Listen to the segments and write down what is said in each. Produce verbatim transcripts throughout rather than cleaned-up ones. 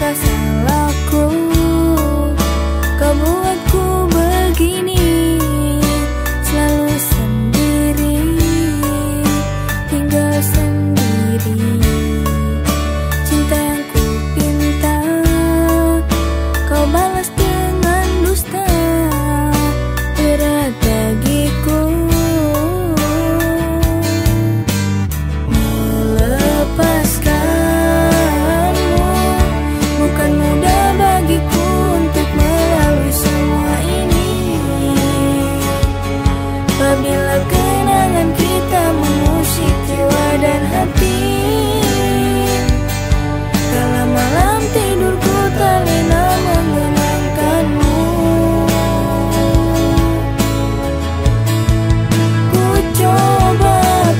apakah salahku kau buatku begini, selalu sendiri, tinggal sendiri. Cinta yang ku pinta kau balas dengan dusta, berat bagiku melepaskanmu. Bukan mudah bagiku untuk melalui semua ini. Apabila kenangan kita mengusik jiwa dan hati, kala malam tidurku tak lena mengenangkanmu. Ku coba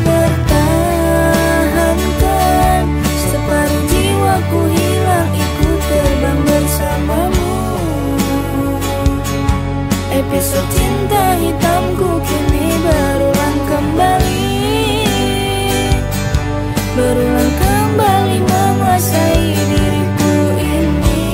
pertahankan, separuh jiwaku hilang ikut terbang bersamamu. Episode cinta hitamku kini berulang kembali, berulang kembali menguasai diriku ini.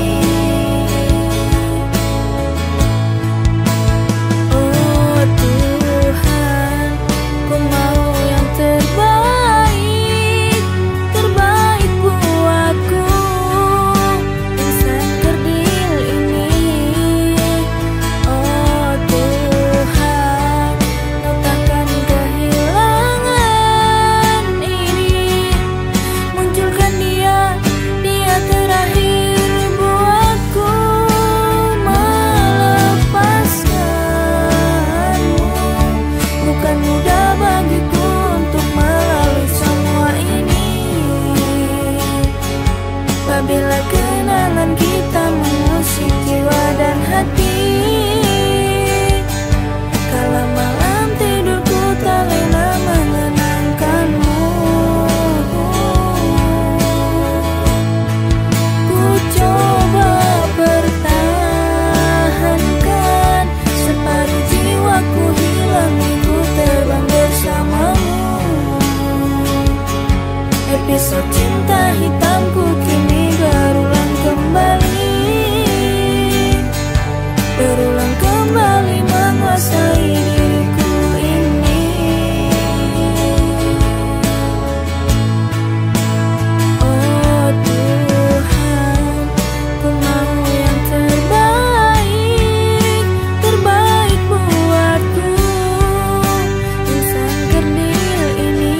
Oh Tuhan, ku mau yang terbaik, terbaik buatku, insan kerdil ini. Oh Tuhan, kau takkan kehilangan ini. Munculkan dia, dia terakhir buatku. Melepaskanmu bukan mudah bagiku untuk melalui semua ini. Apabila kenangan kita mengusik jiwa dan hati, kala malam tidurku tak lena mengenangkanmu. Ku coba pertahankan, separuh jiwaku hilang ikut terbang bersamamu. Episode cinta hitamku kini berulang kembali, berulang kembali menguasai diriku ini. Oh Tuhan, ku mau yang terbaik, terbaik buatku, insan kerdil ini.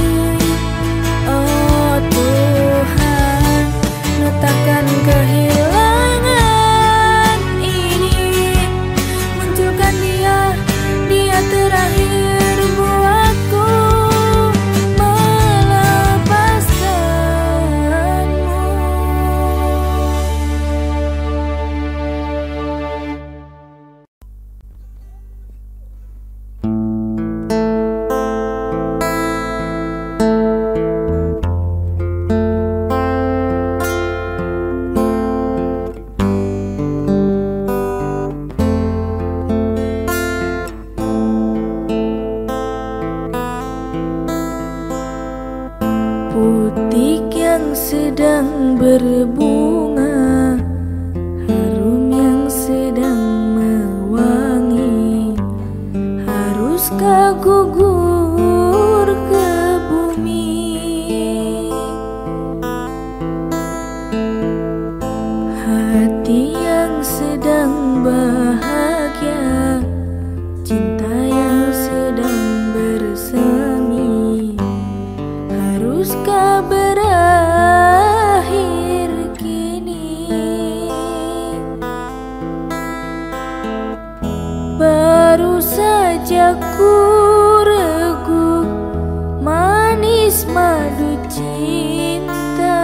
Oh Tuhan, kau takkan kehilangan ini. Munculkan dia, dia terakhir buatku. Melepaskanmu. Butik yang sedang berbunga, harum yang sedang mewangi, haruskah gugur ke bumi? Hati yang sedang bahagia, cinta yang sedang bersemi, haruskah berakhir kini? Baru saja ku regu manis madu cinta,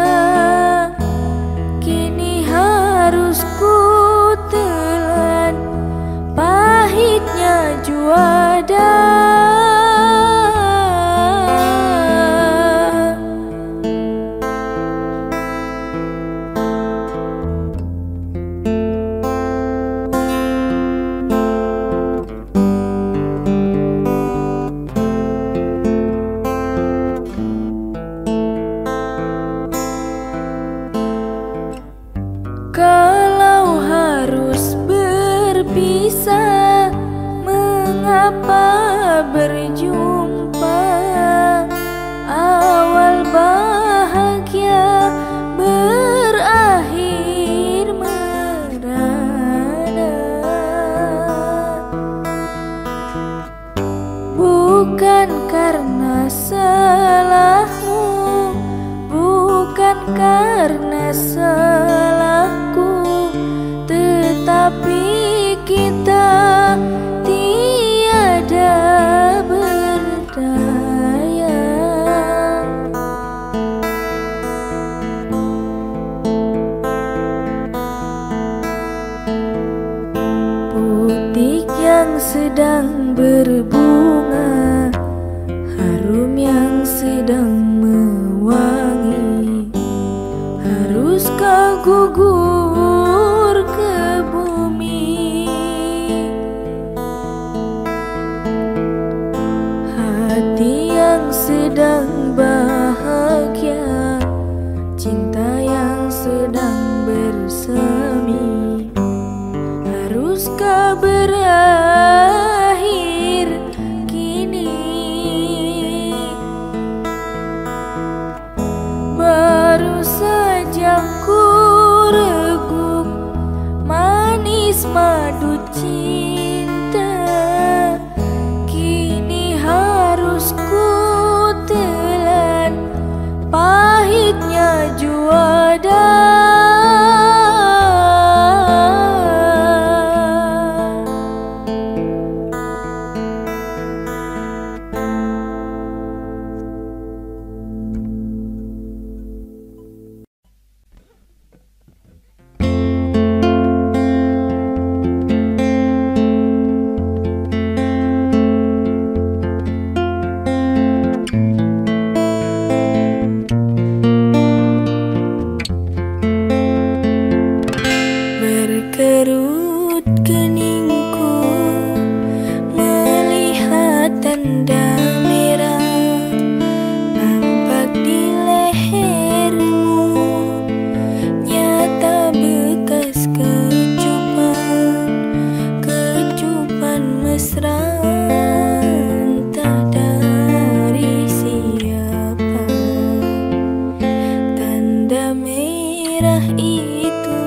kini harus ku telan pahitnya juada. Kalau harus berpisah, mengapa berjumpa? Awal bahagia berakhir merana. Bukan karena salahmu, bukan karena salahku, tetapi kita tiada berdaya. Butik yang sedang berbunga, harum yang sedang mewangi, haruskah gugur ke bumi? Hati yang sedang bahagia, cinta yang sedang bersemi, haruskah berakhir kini? Baru saja ku reguk manis madu cinta, kini harus ku telan pahitnya juada. Berkerut keningku melihat tanda merah nampak di lehermu, nyata bekas kecupan, kecupan mesra entah dari siapa. Tanda merah itu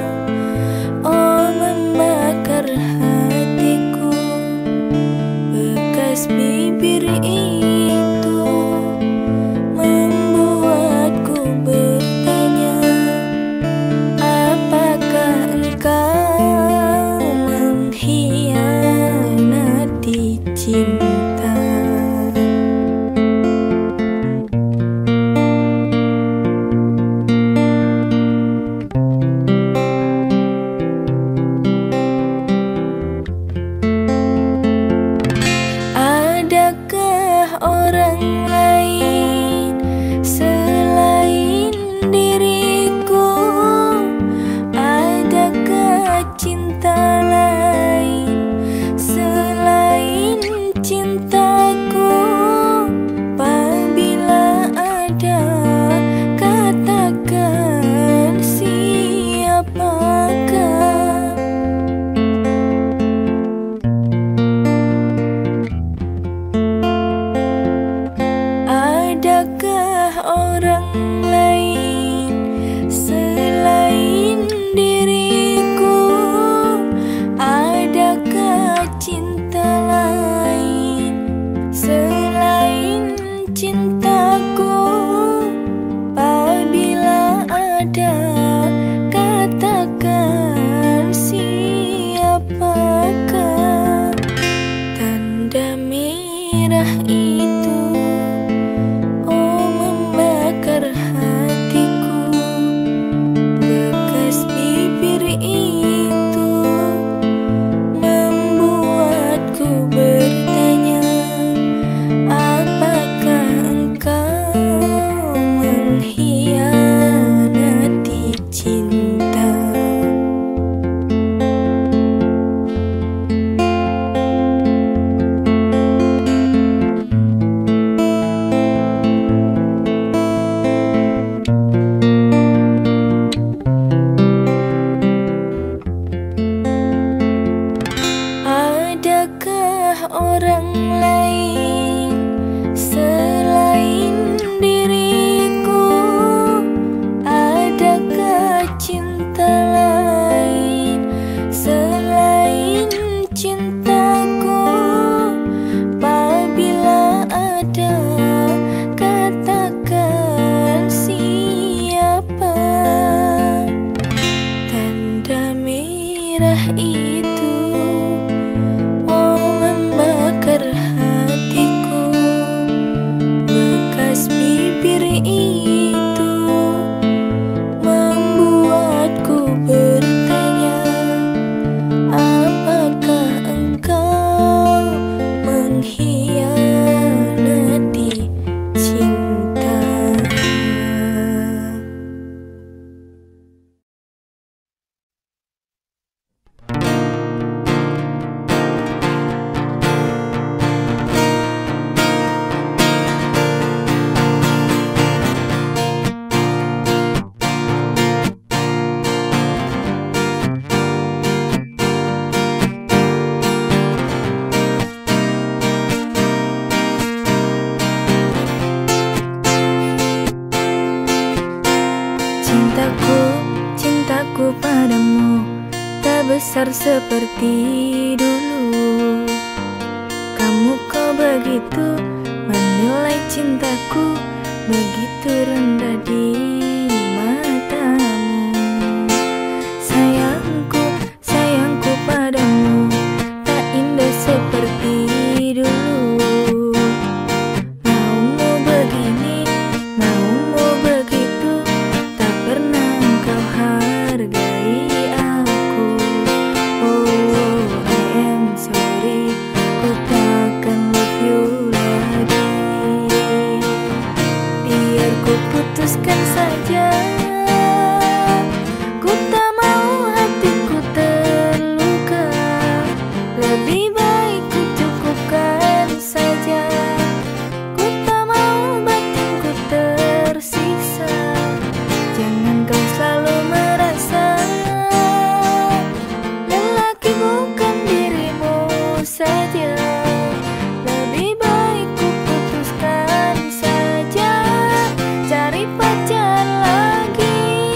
hatiku, bekas bibir itu membuatku bertanya, apakah engkau mengkhianati cinta? besar seperti dulu. Kamu kok begitu menilai cintaku, begitu rendah di matamu. Sayangku, sayangku padamu tak indah seperti dulu. Maumu begini, maumu begitu, tak pernah kau hargai aku. Oh, I am sorry, ku takkan love you lagi. Biar ku putuskan saja, ku tak mau hatiku terluka. Lebih baik ku cukupkan saja, ku tak mau batinku tersiksa. Jangan kau selalu merasa lelaki bukan dirimu saja. Lebih baik ku putuskan saja, cari pacar lagi.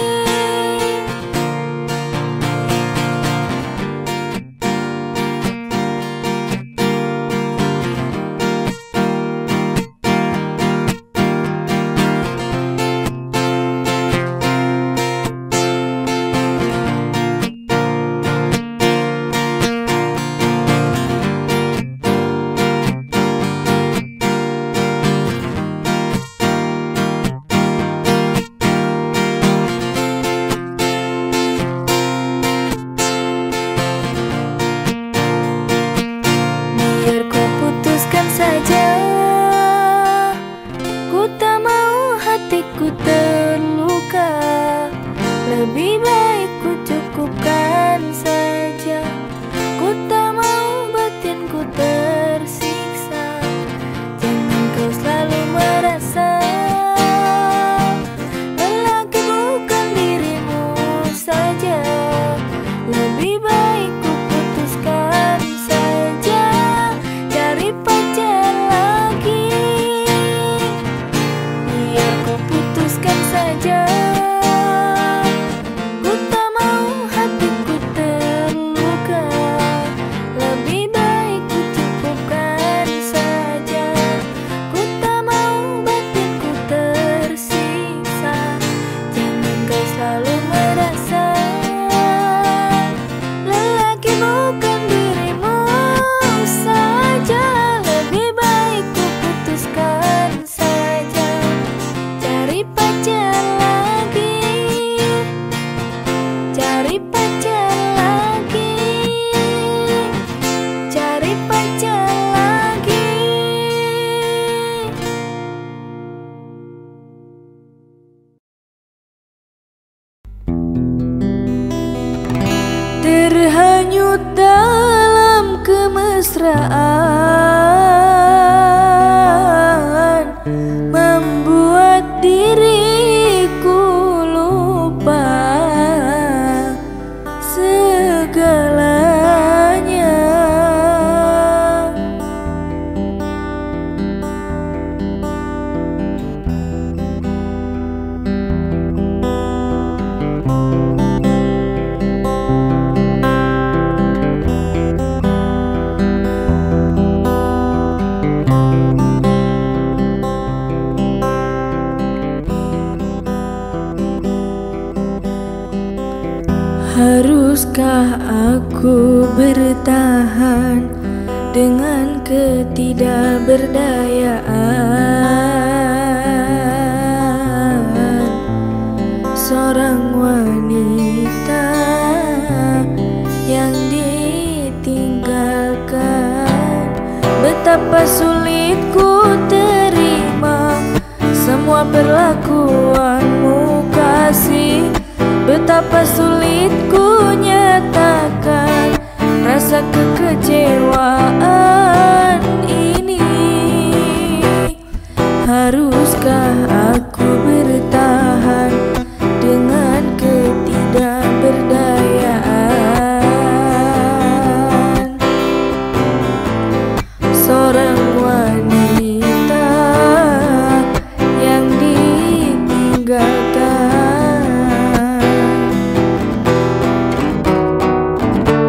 Biar ku putuskan saja, ku tak mau hatiku terluka. Lebih baik ku cukupkan saja, ku tak mau batinku tersiksa. Jangan kau selalu merasa lelaki bukan dirimu saja. Lebih baik ku putuskan saja, cari pacar lagi. Biar ku putuskan saja, ku tak mau hatiku terluka. Lebih baik ku cukupkan saja, ku tak mau batinku tersiksa. Jangan kau selalu merasa lelaki bukan dirimu saja. Lebih baik ku putuskan saja, cari pacar lagi. Cari pacar lagi, cari pacar lagi. Terhanyut dalam kemesraan, membuat diriku lupa segalanya. Haruskah aku bertahan dengan ketidakberdayaan seorang wanita yang ditinggalkan? Betapa sulit ku terima semua perlakuanmu kasih. Betapa sulit ku nyatakan rasa kekecewaan ini. Haruskah aku bertahan dengan ketidakberdayaan seorang wanita yang ditinggalkan?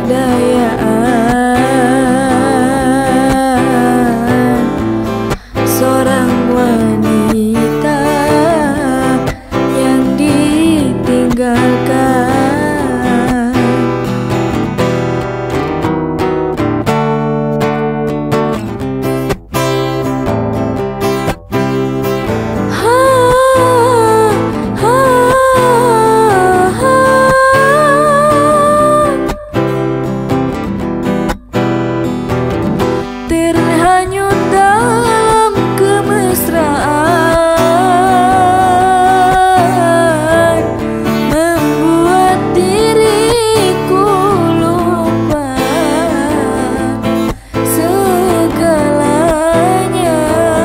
keadaan seorang wanita yang ditinggalkan. Terhanyut dalam kemesraan, membuat diriku lupa segalanya.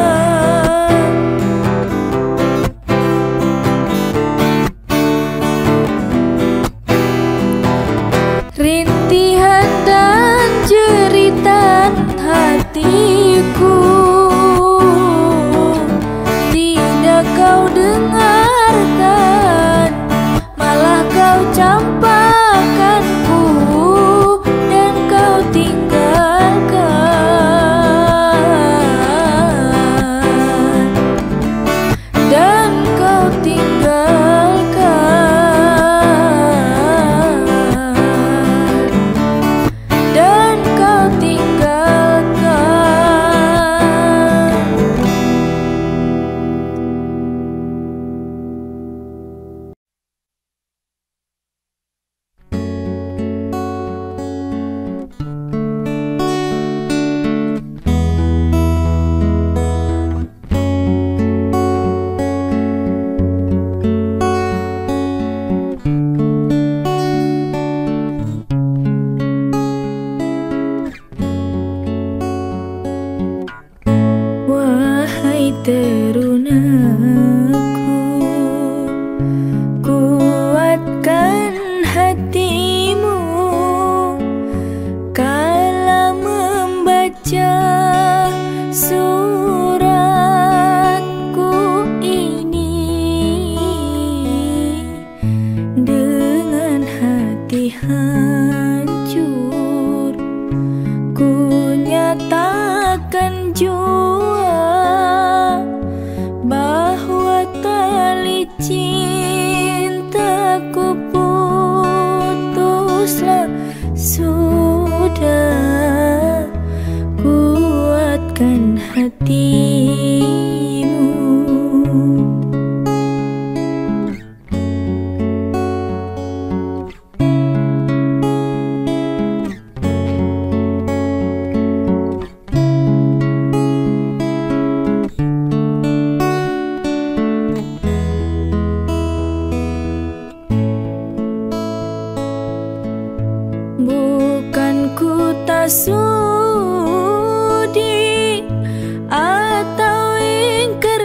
Rintihan dan jeritan hatiku tidak kau dengarkan, malah kau campakkanku dan kau tinggalkan, dan kau tinggalkan, dan kau tinggalkan. Wahai terunaku, kuatkan hatimu kala membaca suratku ini. Dengan hati hancur ku nyatakan jua bahwa tali cintaku putuslah sudah. Kuatkan hatimu. Bukan ku tak sudi atau ingkar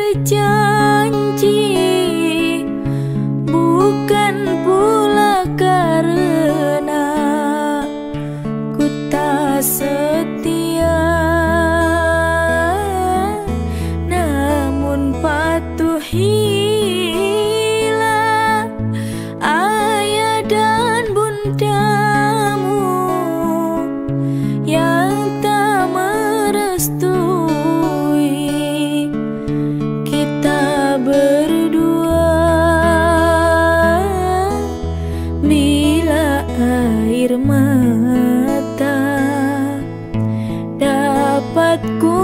janji, bukan pula karena ku tak setia, namun patuhilah ayah dan bundamu yang tak merestui kita berdua. Bila air mata dapat ku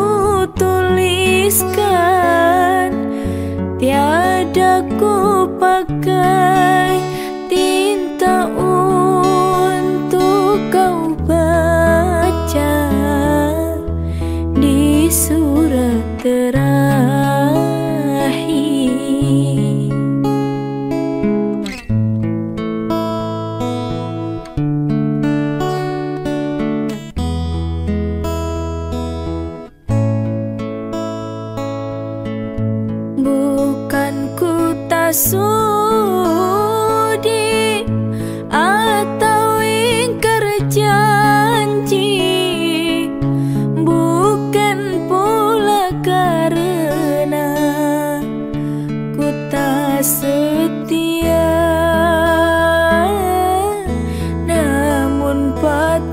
tuliskan, tiada ku pakai tinta untuk kau baca di surat terakhir. Bukan ku tak sudi atau ingkar janji, bukan pula karena ku tak setia, namun patuh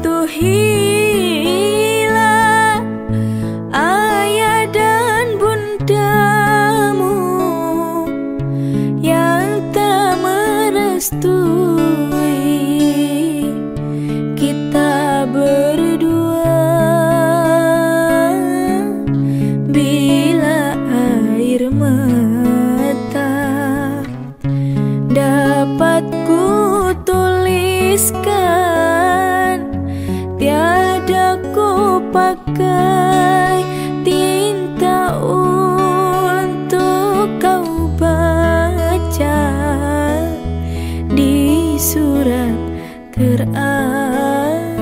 pakai tinta untuk kau baca di surat terakhir.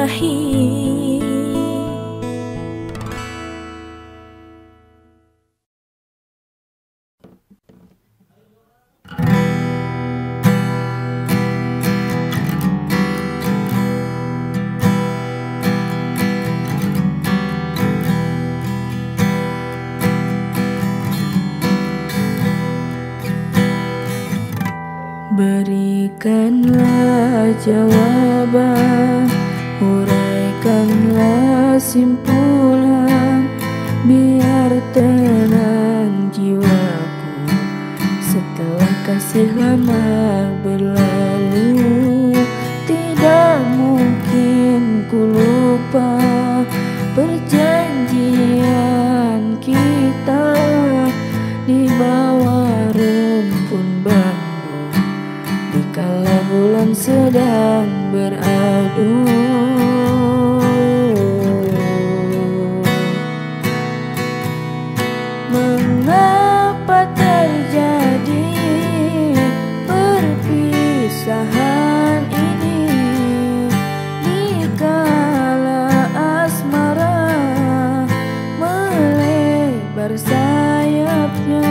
Berikanlah jawaban, uraikanlah simpulan, biar tenang jiwaku setelah kasih lama berlalu. Tidak mungkin ku lupa perjanjian kita di bawah rumpun bambu dikala bulan sedang beradu. Mengapa terjadi perpisahan ini dikala asmara melebar sayapnya?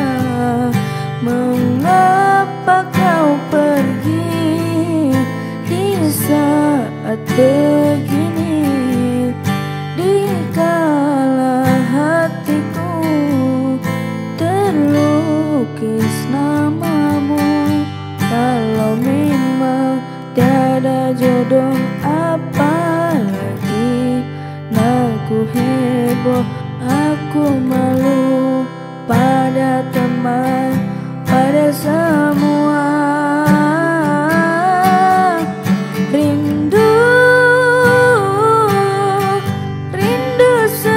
Mengapa kau pergi di saat begini, dikala hatiku terlukis namamu? Kalau memang tiada jodoh, apalagi aku heboh, aku malu pada teman, pada semua. Rindu, rindu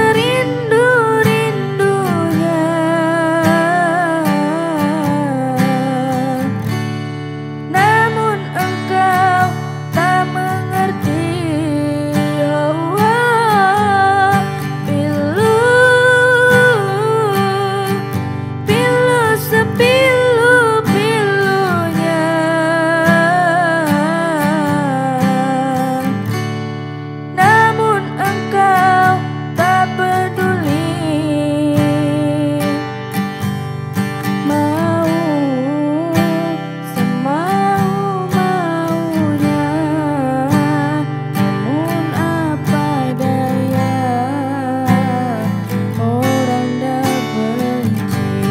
serindu-rindunya, namun engkau tak mengerti. Oh, oh, pilu, pilu sepilu-pilunya, namun engkau tak peduli. Mau semau-maunya, namun apa daya, orang dah benci.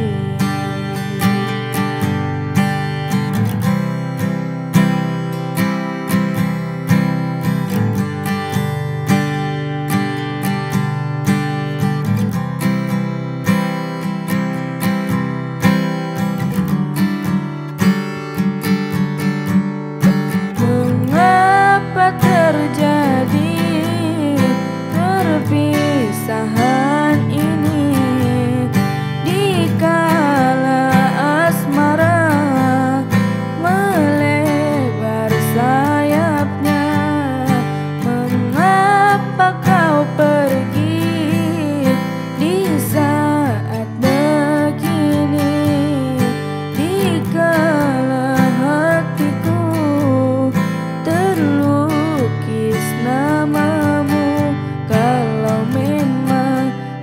Mengapa terjadi perpisahan ini dikala asmara melebar sayapnya? Mengapa kau pergi di saat begini, dikala hatiku terlukis namamu? Kalau memang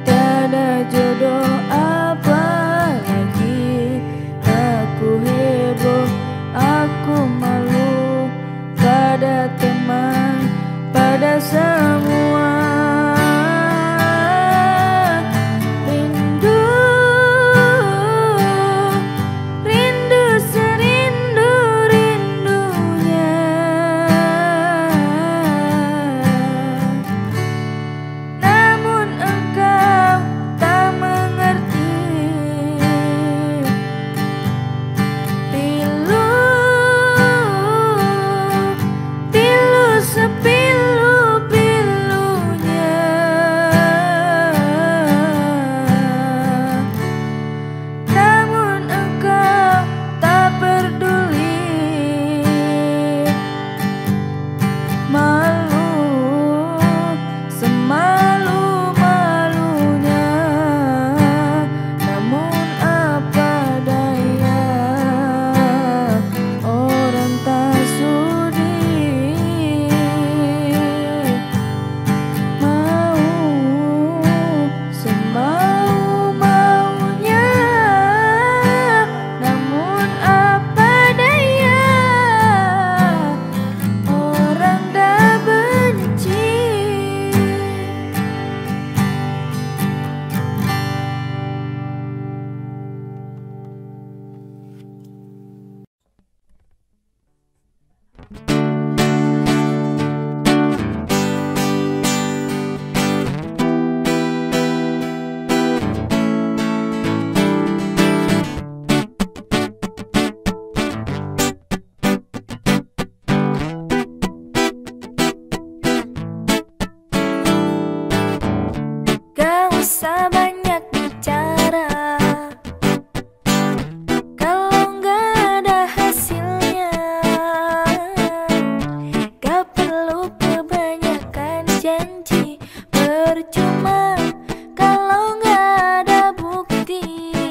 percuma kalau nggak ada bukti.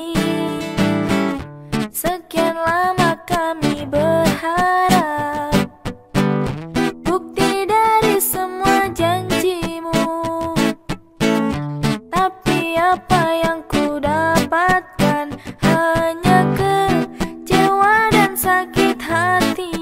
Sekian lama kami berharap bukti dari semua janjimu, tapi apa yang ku dapatkan hanya kecewa dan sakit hati.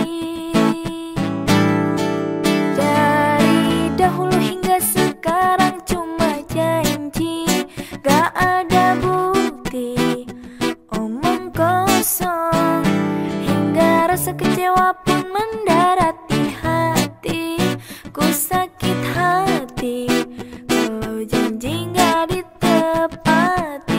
Dari dahulu hingga sekarang cuma janji, gak ada bukti, omong kosong, hingga rasa kecewa pun mendarat di hati. Ku sakit hati kalau janji gak ditepati.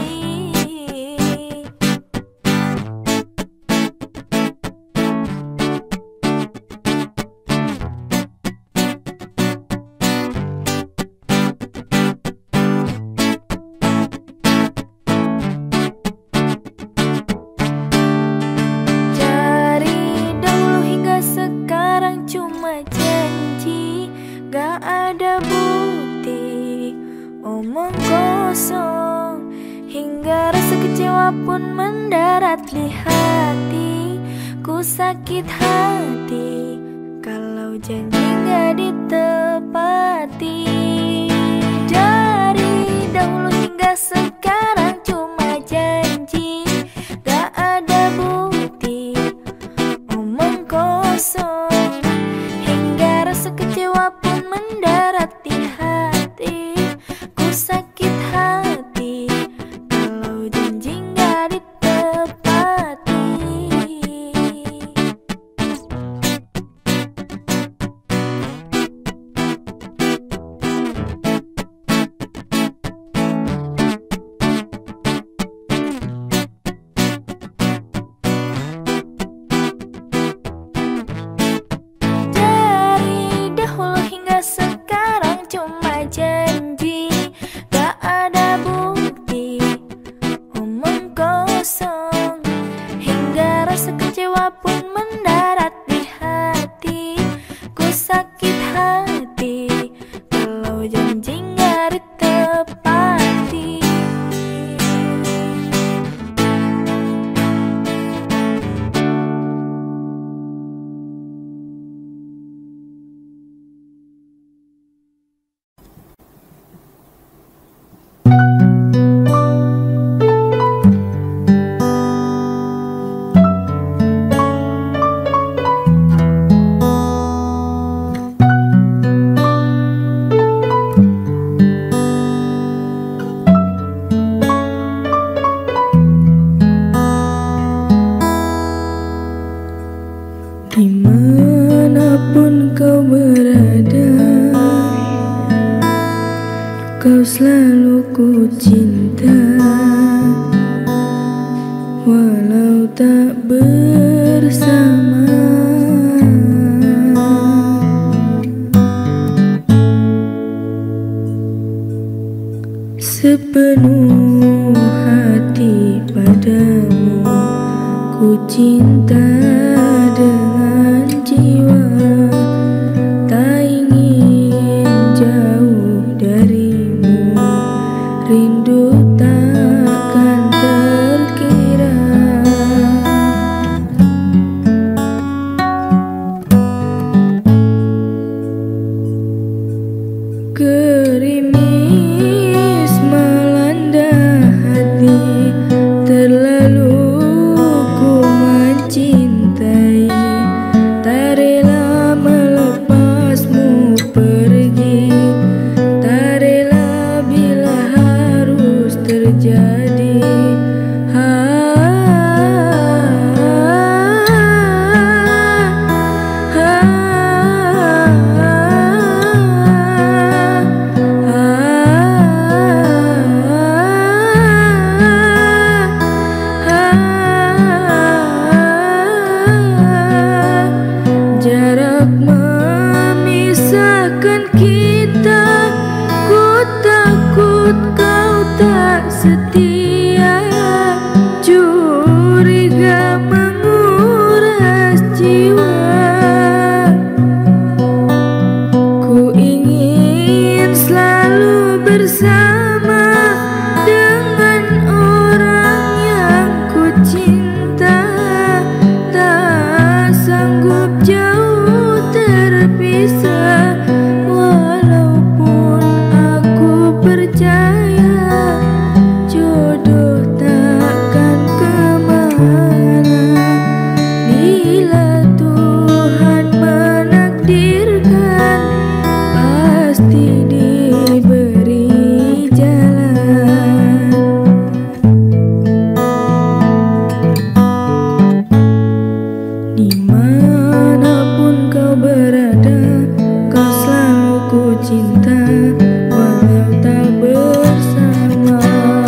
Dari dahulu hingga sekarang cuma janji, gak ada bukti, omong kosong, hingga rasa kecewa pun mendarat di hati. Ku sakit hati kalau janji gak ditepati. Dari dahulu hingga sekarang cuma janji, gak ada bukti, omong kosong, hingga rasa kecewa pun mendarat di hati. Ku sakit hati kalau janji gak ditepati. Dari dahulu hingga sekarang cuma janji, gak ada bukti, omong kosong, hingga rasa kecewa pun mendarat di hati. Ku sakit hati kalau janji gak ditepati. Dimanapun kau berada, kau selalu ku cinta, walau tak bersama. Sepenuh hati padamu ku cinta dengan jiwa, tak ingin jauh darimu, rindu takkan terkira. Gerimis melanda hati, terlalu ku mencintai, tak rela bersama dengan orang yang ku cinta, tak sanggup jauh terpisah. Walaupun aku percaya jodoh takkan kemana, bila Tuhan menakdirkan pasti diberi jalan. Dimanapun kau berada, kau selalu ku cinta walau tak bersama.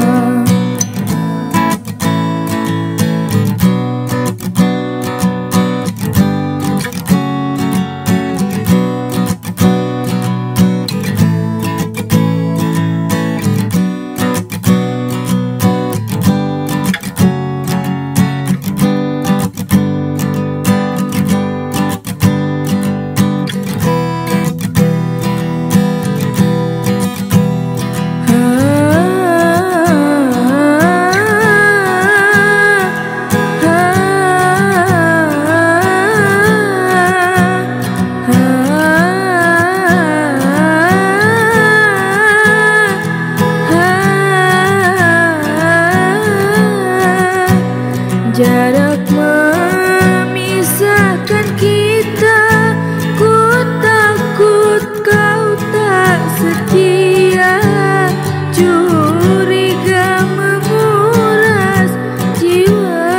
Jarak memisahkan kita, ku takut kau tak setia. Curiga menguras jiwa,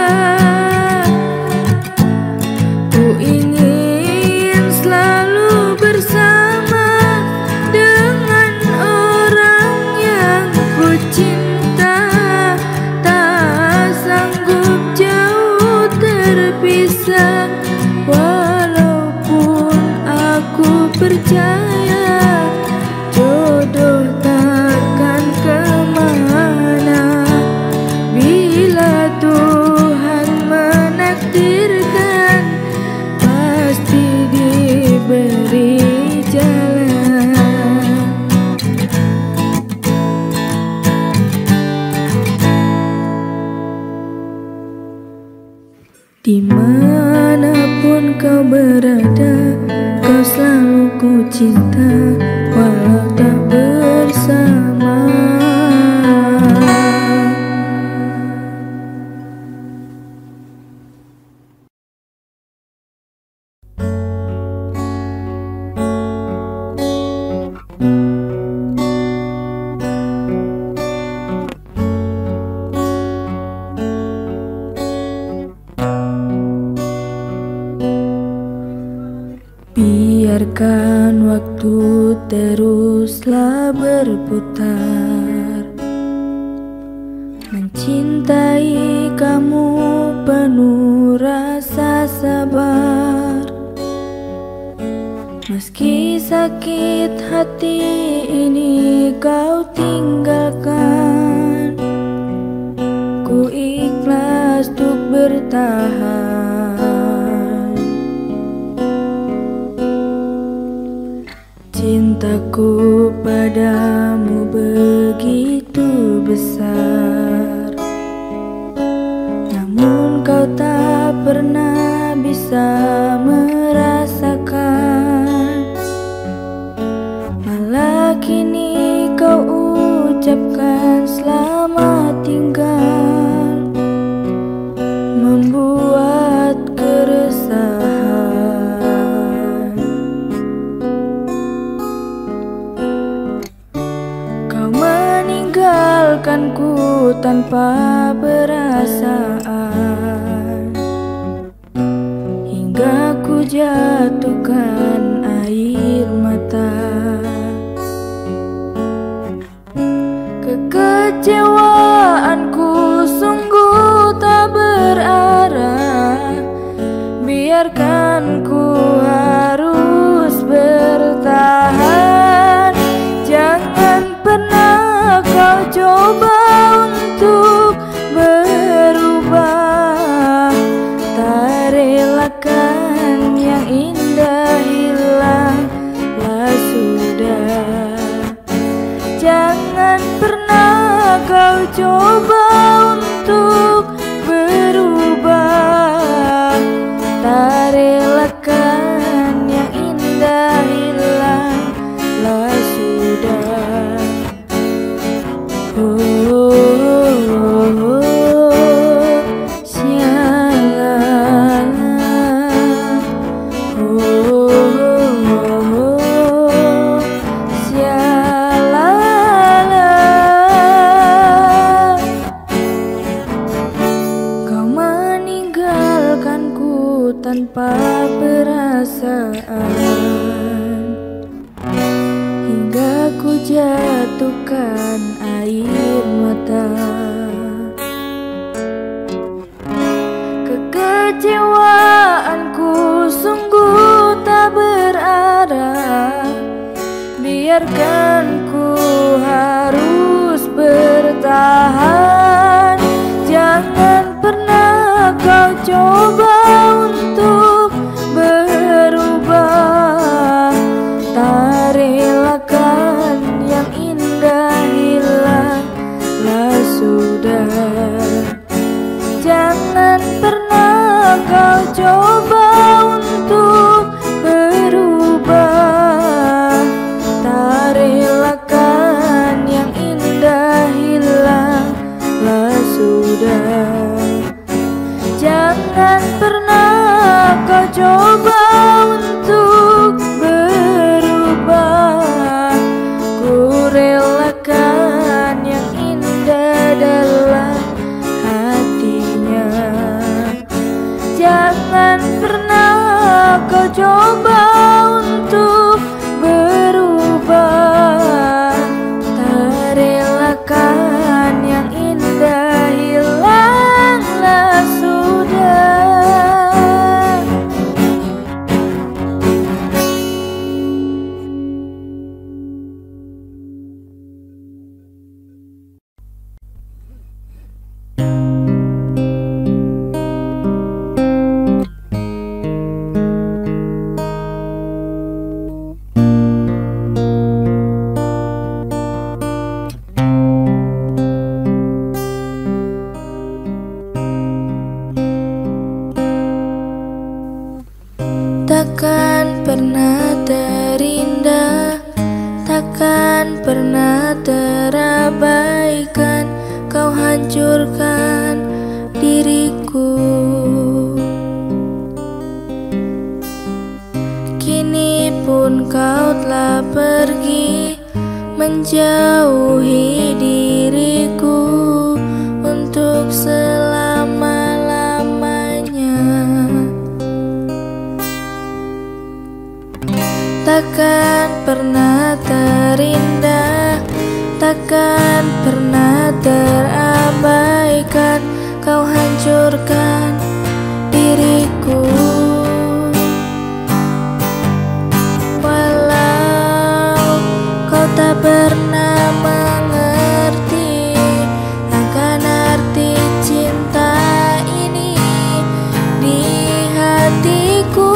ku ingin selalu bersama dengan orang yang ku cinta, tak sanggup jauh terpisah. Walaupun aku percaya jodoh takkan kemana, bila Tuhan menakdirkan pasti diberi jalan. Dimanapun kau berada, kau selalu ku cinta walau tak bersama. Biarkan waktu teruslah berputar, mencintai kamu penuh rasa sabar. Meski sakit hati ini kau tinggalkan, ku ikhlas untuk bertahan. Cintaku padamu begitu besar, namun kau tak pernah bisa merasakan. Malah kini kau ucapkan selamat tinggal, membuat keresahan. Meninggalkanku tanpa perasaan, hingga ku jatuhkan air mata. Kekecewaanku sungguh tak berarah, biarkan ku harus bertahan. Jangan pernah kau coba untuk berubah, tak relakan yang indah hilanglah sudah. Jangan Jangan pernah kau coba untuk berubah. Tak relakan yang indah hilanglah sudah. Oh, oh, oh, oh, sialah. Oh, oh, oh, sialah. Kau meninggalkanku tanpa perasaan, hingga ku jatuhkan air mata. Kekecewaanku sungguh tak berarah. Biarkan ku harus bertahan. Jangan pernah kau coba untuk berubah. Tak relakan yang indah hilanglah sudah. Jangan pernah kau coba untuk berubah. Tak relakan yang indah hilanglah sudah. Jangan pernah kau coba untuk berubah. Ku relakan yang indah dalam hatinya. Jangan pernah kau coba untuk berubah. Tak relakan yang indah hilanglah sudah. Takkan pernah terindah, takkan pernah terabaikan. Kau hancurkan diriku. Kini pun kau telah pergi, menjauhi diriku untuk selama-lamanya. Takkan pernah terindah, takkan pernah terabaikan. Kau hancurkan diriku. Walau kau tak pernah mengerti akan arti cinta ini di hatiku.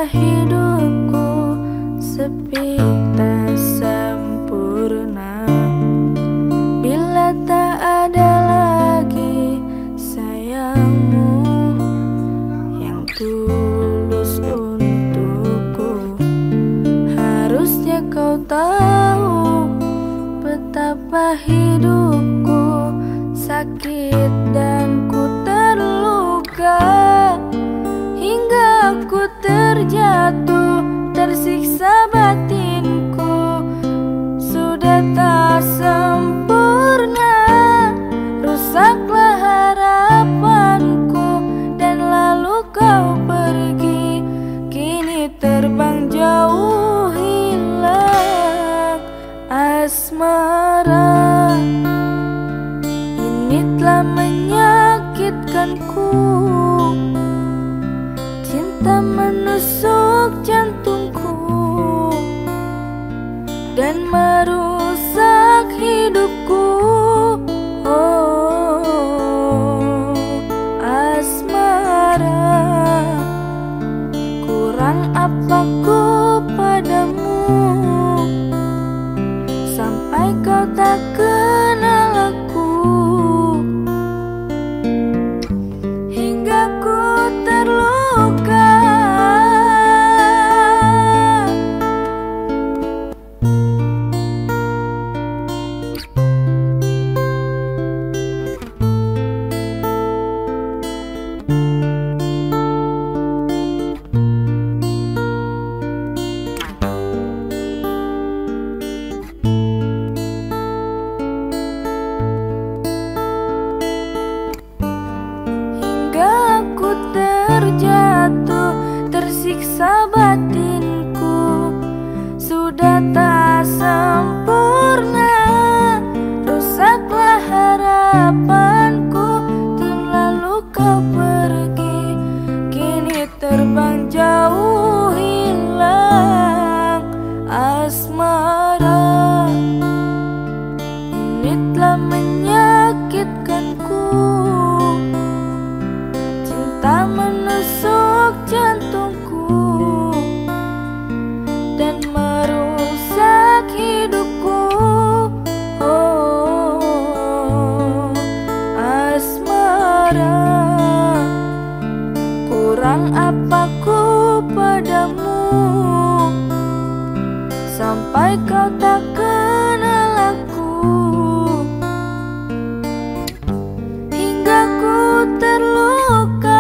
hidupku sepi tak sempurna bila tak ada lagi sayangmu yang tulus untukku. Harusnya kau tahu betapa hidupku sakit dan ku terluka hingga aku terjatuh, tersiksa batinku sudah tak sempurna. Rusaklah harapanku dan lalu kau pergi, kini terbang jauh hilang asmara. Ini telah menyakitkanku, cinta menusuk jantungku dan merusak hidupku. Oh, asmara, kurang apaku padamu sampai kau tak kenal aku, hingga ku terluka. Aku terjatuh, tersiksa batinku sudah tak sempurna. Rusaklah harapanku dan lalu kau pergi, kini terbang jauh hilang asmara. Ini telah menyakitkanku, tak menusuk jantungku dan merusak hidupku. Oh, asmara, kurang apaku padamu sampai kau tak kenal aku, hingga ku terluka.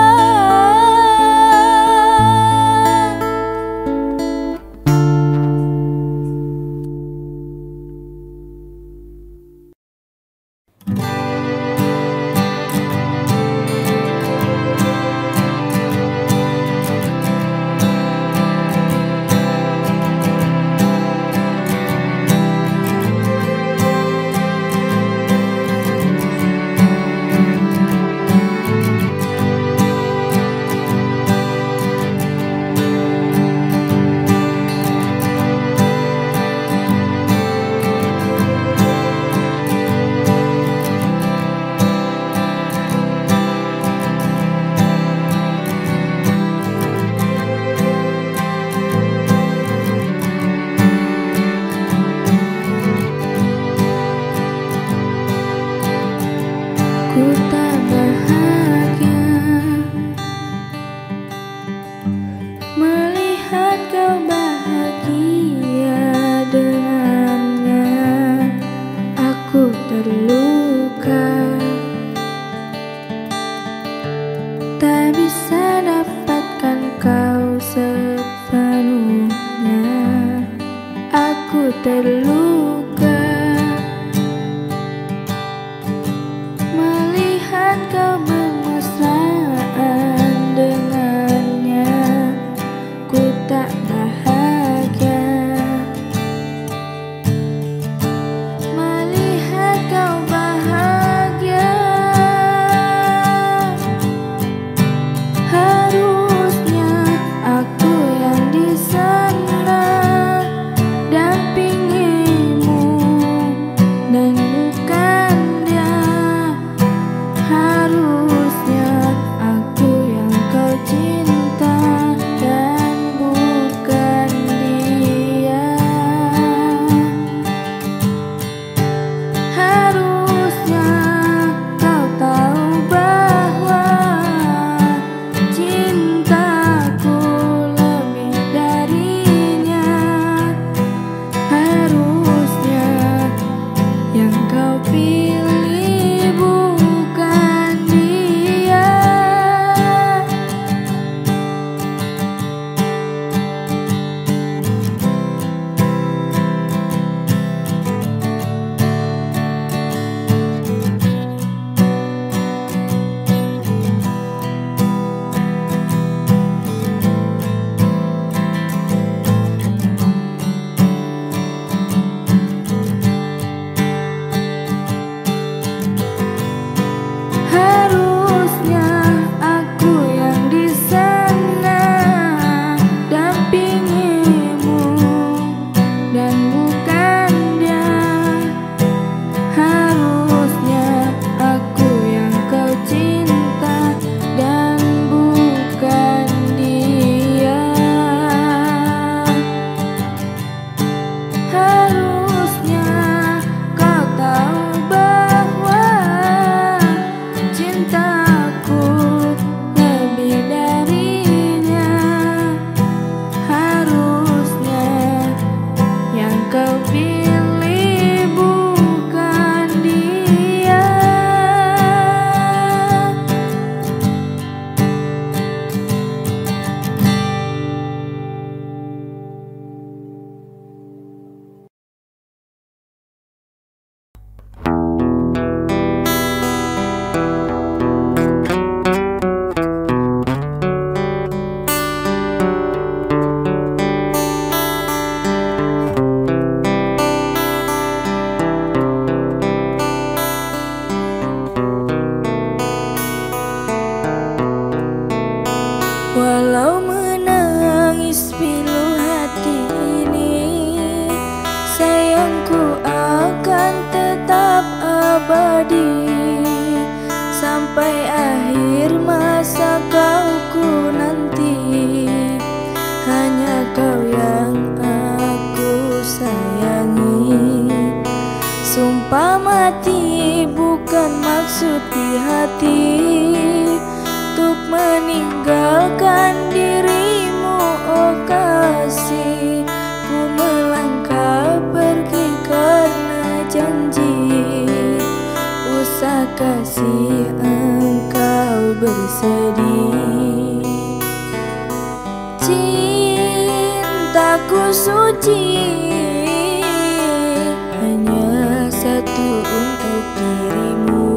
abadi. Sampai akhir masa kau ku nanti, hanya kau yang aku sayangi. Sumpah mati bukan maksud di hati, untuk meninggalkan dirimu oh kasih. Ku melangkah pergi karena janji, usah kasih engkau bersedih. Cintaku suci hanya satu untuk dirimu.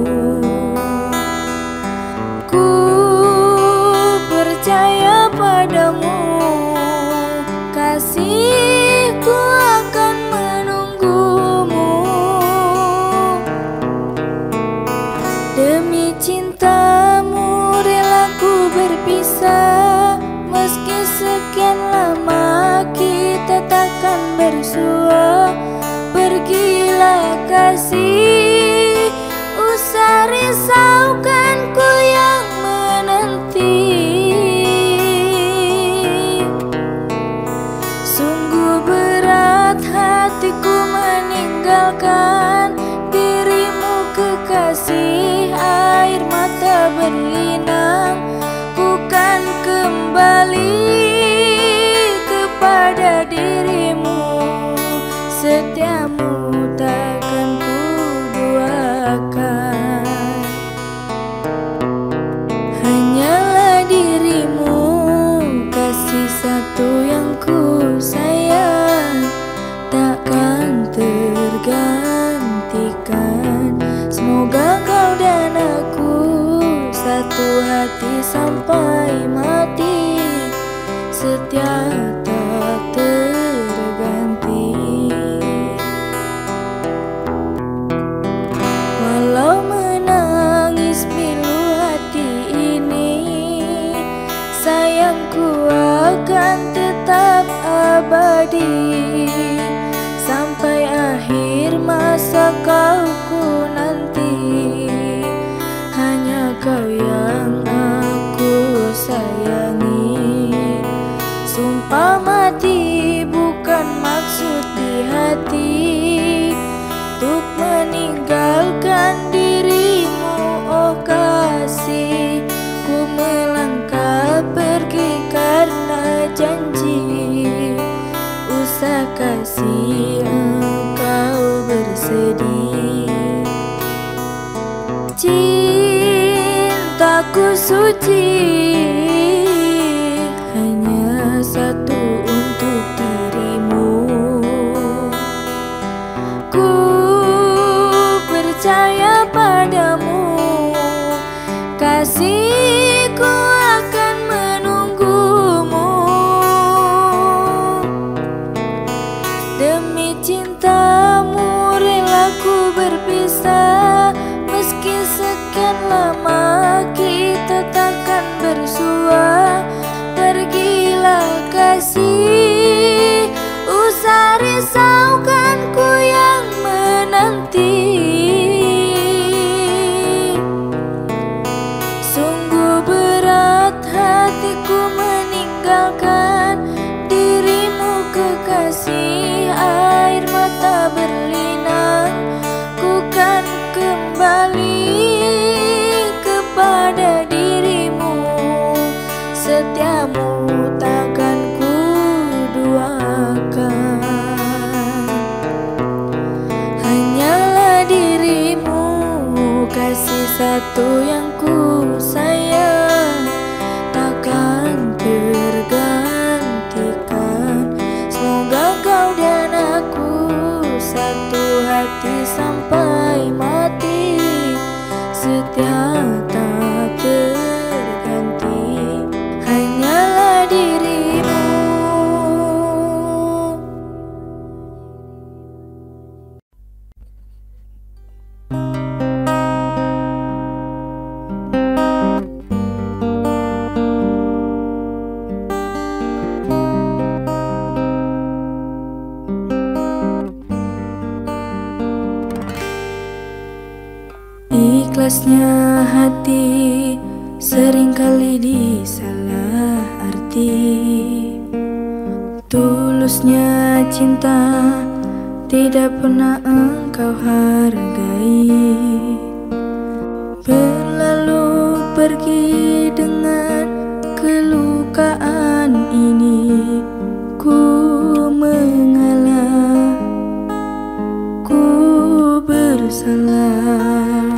Ku percaya padamu, kasihku akan menunggumu. Demi cintamu rela ku berpisah, meski sekian lama kita takkan bersua. Pergilah kasih, usah risaukanku yang menanti. Sungguh berat hatiku meninggalkan dirimu kekasih. Air mata berlinang, ku kan kembali kepada dirimu. Setiamu takkan ku duakan, hanyalah dirimu, kasih satu yang ku sayang. Takkan tergantikan, semoga kau dan aku satu hati sampai mati, setia tak terganti. Walau menangis pilu hati ini, sayangku akan tetap abadi. Sampai akhir masa kau ku nanti, hanya kau yang aku sayangi. Sumpah mati bukan maksud di hati, untuk meninggalkan dirimu oh kasih. Ku melangkah pergi karena janji, usah kasih engkau bersedih. Cintaku suci hanya satu untuk dirimu. Ku percaya padamu, kasihku akan menunggumu. Demi cintamu rela ku berpisah, meski sekian lama kita takkan bersama. Ikhlasnya hati seringkali disalah arti. Tulusnya cinta tidak pernah engkau hargai. Berlalu pergi dengan kelukaan ini, ku mengalah, ku bersalah.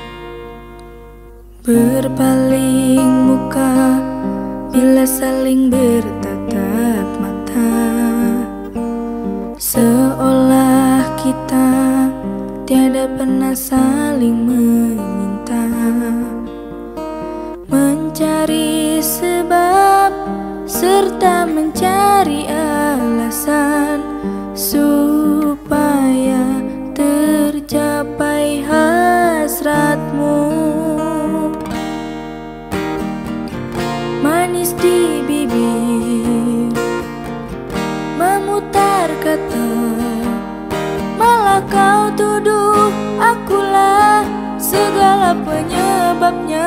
Berpaling muka bila saling bertatap mata, seolah kita tiada pernah saling meminta. Mencari sebab serta mencari alasan supaya tercapai hasratmu. Manis di bibir memutar kata, malah kau tuduh akulah segala penyebabnya.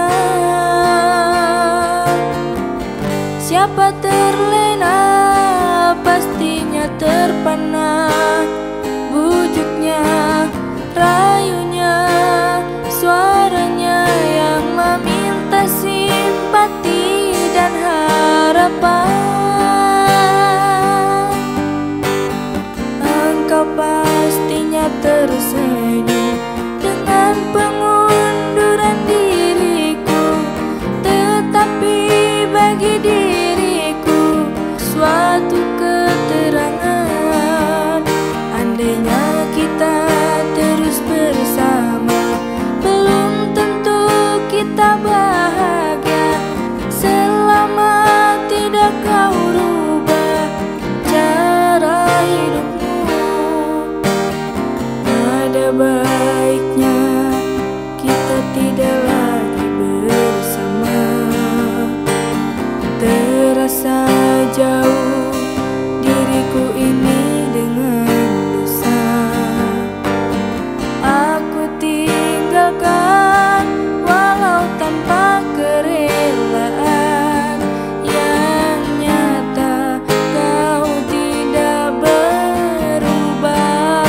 Siapa terlena pastinya terpana, bujuknya, rayunya, suaranya yang meminta simpati dan harapan. Engkau pastinya tersenyum dengan pengunduran diriku, tetapi bagi diriku suatu keterangan. Andainya kita terus bersama, belum tentu kita bahagia selama tidak kau rubah cara hidupmu. Ada baiknya kita tidak lagi bersama. Terasa jauh diriku ini dengan dosa. Aku tinggalkan walau tanpa kerelaan, yang nyata kau tidak berubah.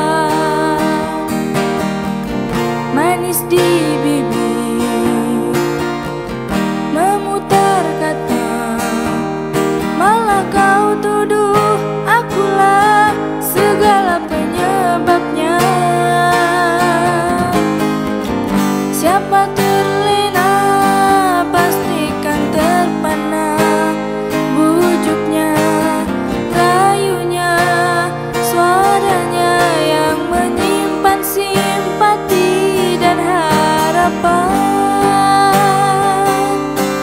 Manis di bibir memutar kata, malah kau tuduh akulah segala penyebabnya. Siapa terlena pastikan terpana, bujuknya, rayunya, suaranya yang menyimpan simpati dan harapan.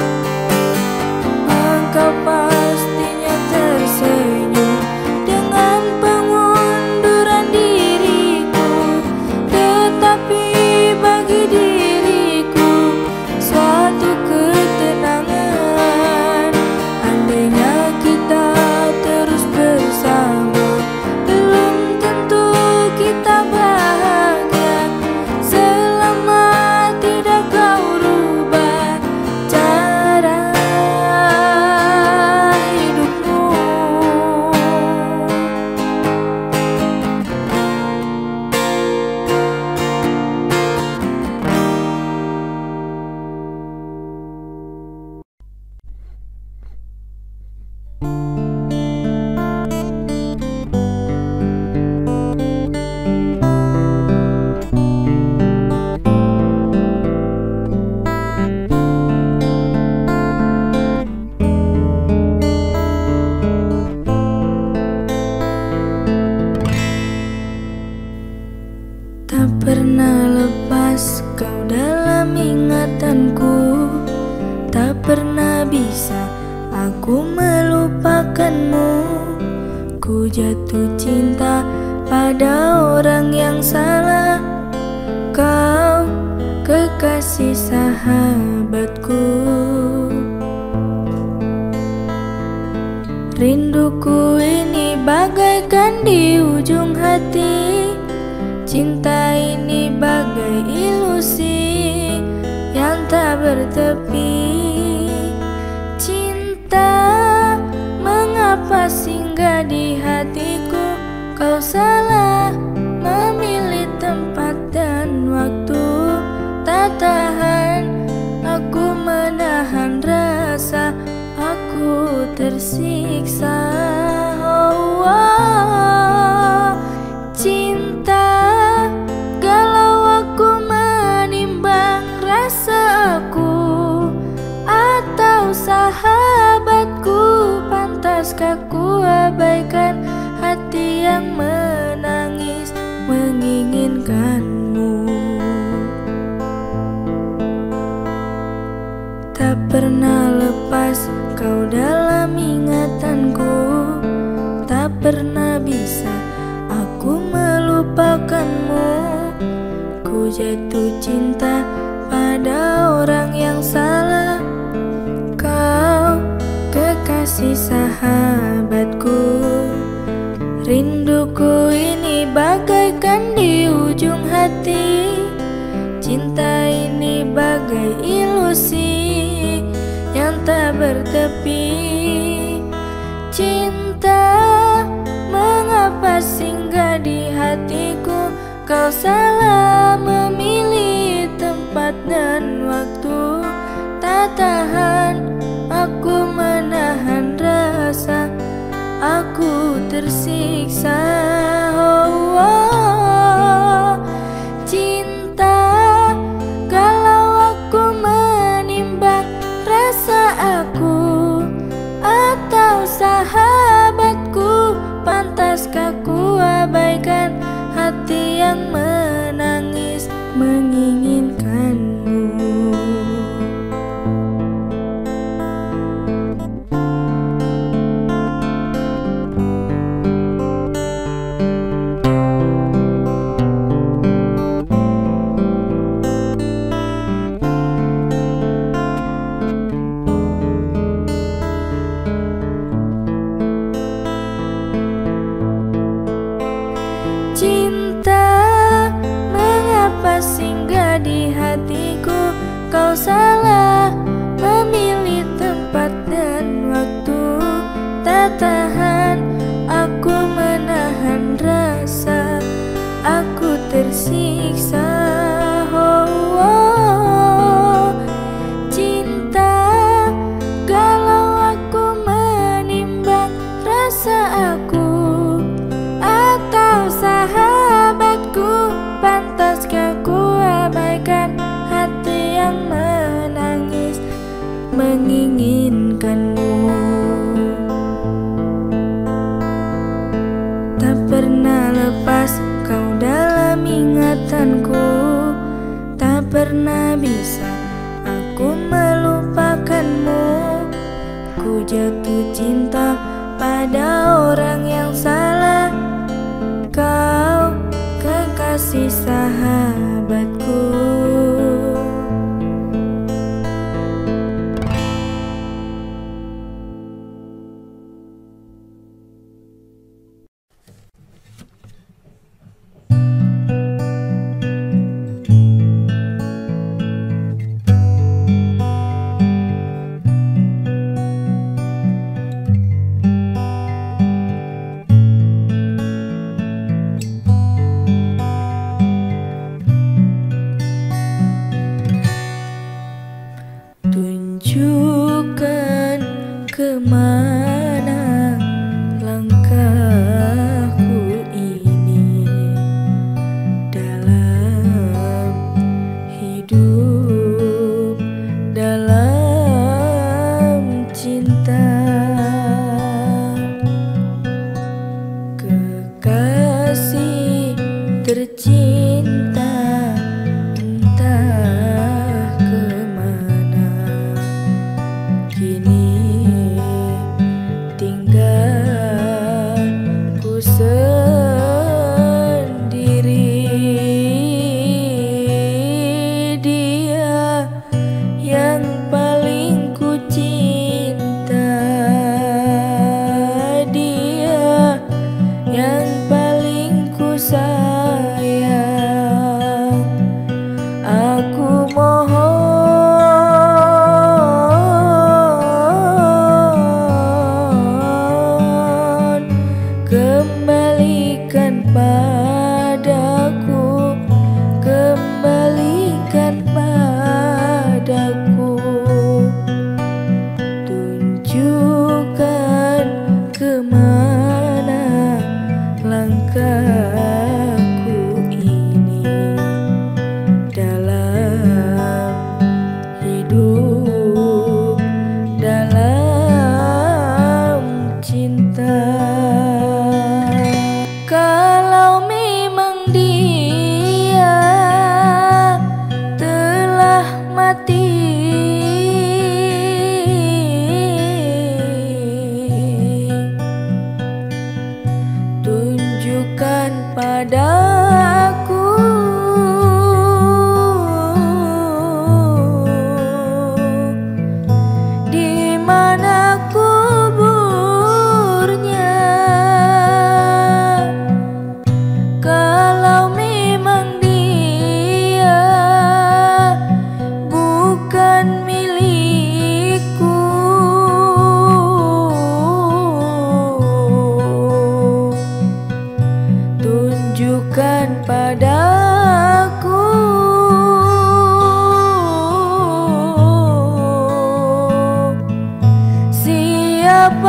Engkau pastinya tersenyum dengan pengunduran diriku, tetapi bagi diriku suatu ketenangan. Andainya kita terus bersama, belum tentu kita bahagia selama tidak kau rubah cara hidupmu. Tak pernah lepas kau dalam ingatanku, tak pernah bisa aku melupakanmu. Ku jatuh cinta pada orang yang salah, kau kekasih sahabatku. Rinduku ini bagaikan di ujung hati, cinta ini bagai ilusi. tak bertepi. Cinta, mengapa singgah di hatiku? Kau salah memilih tempat dan waktu. Tak tahan aku menahan rasa, aku tersiksa. Oh, oh. Cinta, galau aku menimbang rasa aku atau sahabatku. Pantaskah ku abaikan hati yang menangis menginginkanmu? Tak pernah lepas kau dalam ingatanku, tak pernah bisa aku melupakanmu. Ku jatuh cinta pada orang yang salah. Kau kekasih sahabatku, rinduku ini bagaikan di ujung hati. Cinta ini bagai ilusi yang tak bertepi. Cinta, mengapa singgah di hatiku? Kau salah memilih tempat dan waktu. Tak tahan aku menahan rasa, aku tersiksa. Oh, oh. Cinta, kalau aku menimbang rasa aku atau sahabatku. Pantaskah ku abaikan hati yang menangis menginginkanmu? Cinta, mengapa singgah di hatiku? Kau salah memilih tempat dan waktu. Tak tahan aku menahan rasa, aku tersiksa. Oh, oh. Cinta, kalau aku menimbang rasa aku atau sahabatku. Pantaskah ku abaikan hati yang menangis menginginkanmu? Tak pernah lepas kau dalam ingatanku, tak pernah bisa aku melupakanmu. Ku jatuh cinta pada orang yang salah. Kau kekasih sahabatku.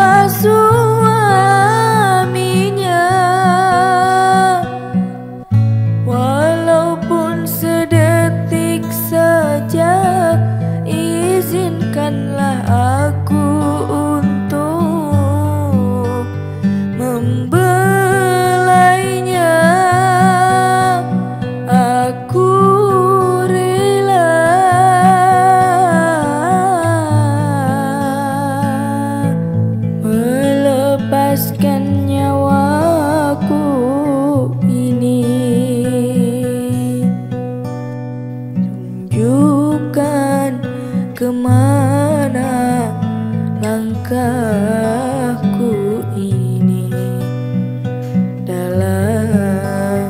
siapa suaminya. Walaupun sedetik saja, izinkanlah aku untuk membelainya. Aku rela melepaskan nyawaku ini. Tunjukkan kemana langkahku ini dalam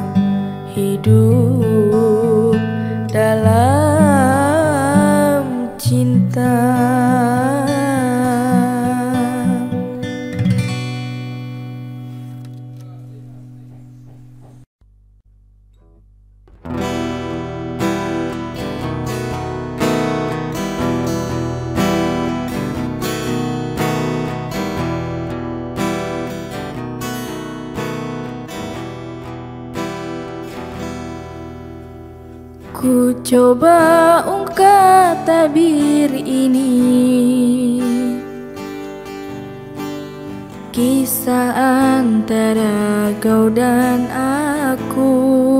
hidup, dalam cinta. Ku coba ungkap tabir ini, kisah antara kau dan aku,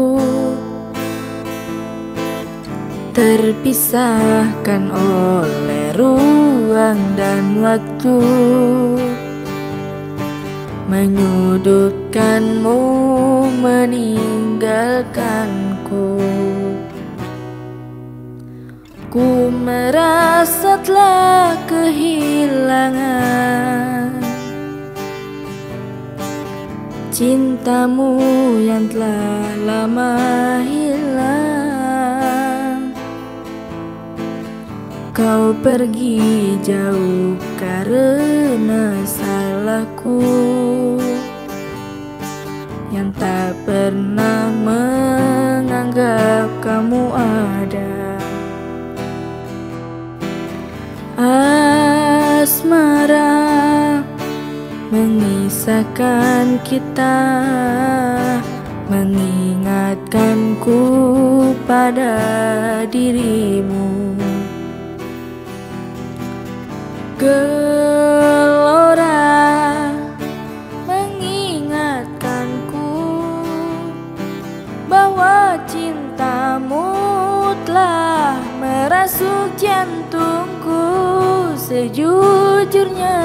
terpisahkan oleh ruang dan waktu, menyudutkanmu, meninggalkanku. Ku merasa telah kehilangan cintamu yang telah lama hilang. Kau pergi jauh karena salahku yang tak pernah menganggap kamu ada. Asmara mengisahkan kita, mengingatkanku pada dirimu. Gelora mengingatkanku bahwa cintamu telah merasuk jantungku. Sejujurnya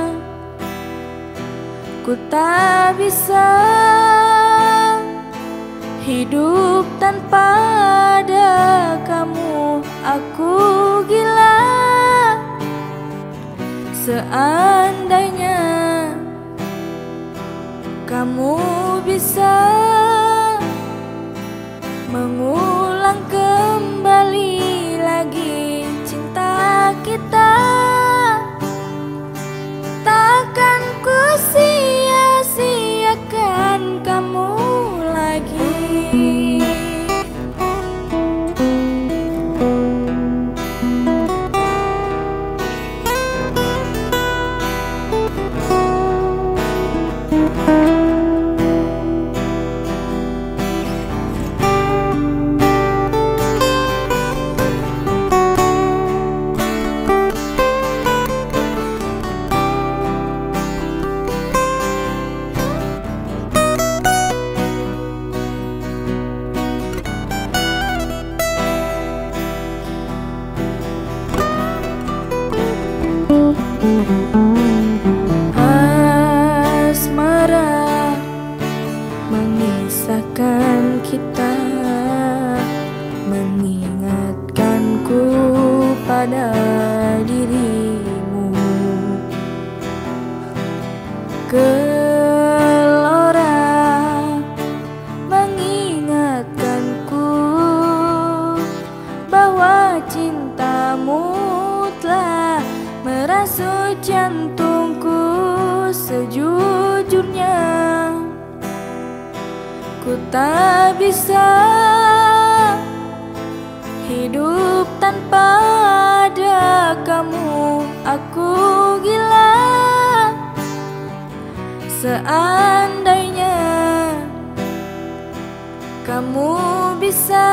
ku tak bisa hidup tanpa ada kamu. Aku gila seandainya kamu bisa mengulang kembali lagi cinta kita. Takkan ku sia-siakan kamu lagi. Asmara mengisahkan kita, mengingatkanku pada dirimu. Gelora mengingatkanku bahwa cintamu telah merasuk jantungku. Sejujurnya ku tak bisa hidup tanpa ada kamu. Aku gila Seandainya kamu bisa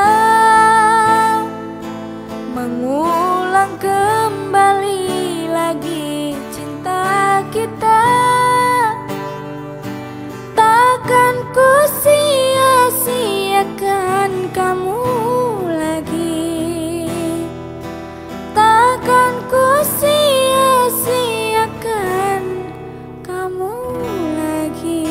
mengulang kembali lagi cinta kita, takkan ku sia-siakan kamu lagi, takkan ku sia-siakan kamu lagi.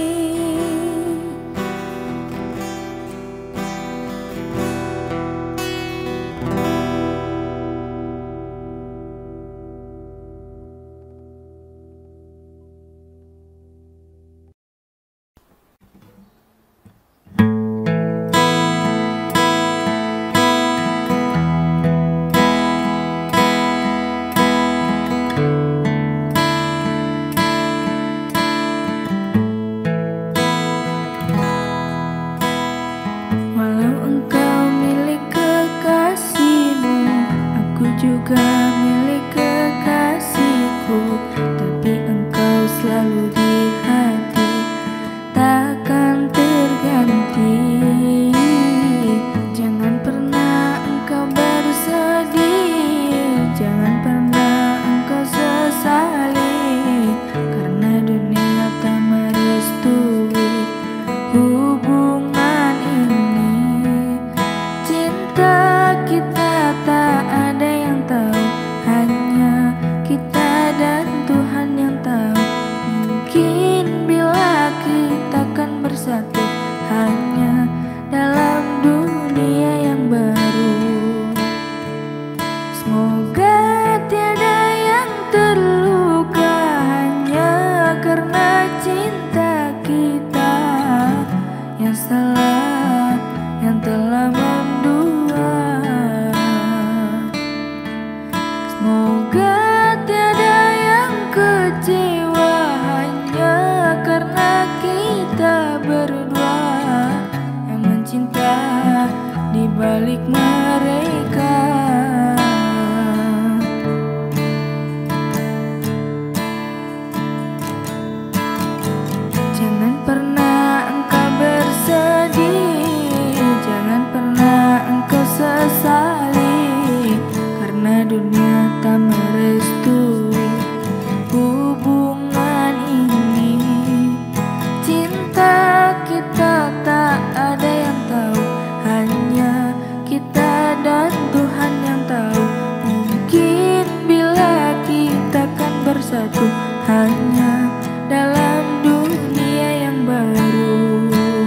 Walau engkau milik kekasihmu, aku juga milik kekasihku, tapi engkau selalu di hati, takkan terganti. Jangan pernah engkau bersedih, jangan pernah engkau sesali, karena dunia tak merestui hubungan ini. Cinta kita tak ada yang tahu, hanya kita dan Tuhan yang tahu. Mungkin bila kita akan bersatu hanya dalam dunia yang baru. Semoga tiada yang terluka hanya karena cinta kita yang salah, yang telah mendua. Semoga tiada yang kecewa hanya karena kita berdua yang mencinta di balik mereka. Jangan pernah engkau bersedih, jangan pernah engkau sesali, karena dunia tak merestui hubungan ini. Cinta kita tak ada yang tahu, hanya kita dan Tuhan yang tahu. Mungkin bila kita akan bersatu hanya dalam dunia yang baru.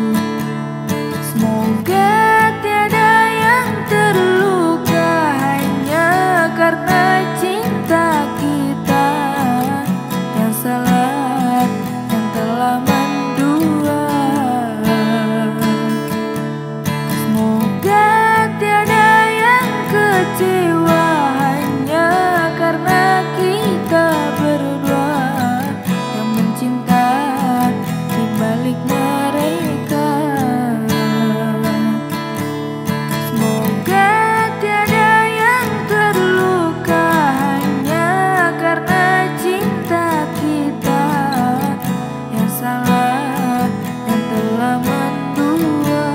Semoga tiada yang terluka hanya karena cinta kita yang salah, yang telah mendua. Semoga tiada yang kecewa hanya karena kita berdua yang mencinta di balik mereka. Semoga tiada yang terluka hanya karena cinta kita yang salah, yang telah mendua.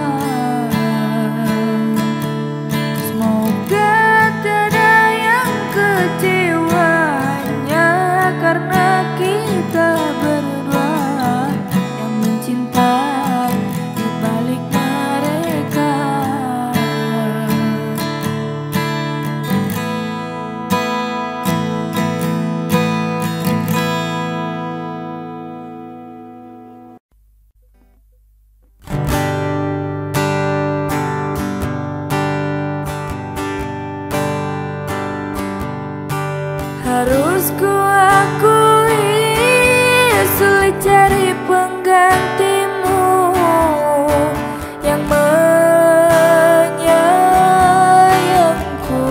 Semoga tiada yang kecewa hanya karena kita berdua yang mencinta di balik mereka. Harus ku akui, sulit cari penggantimu yang menyayangku.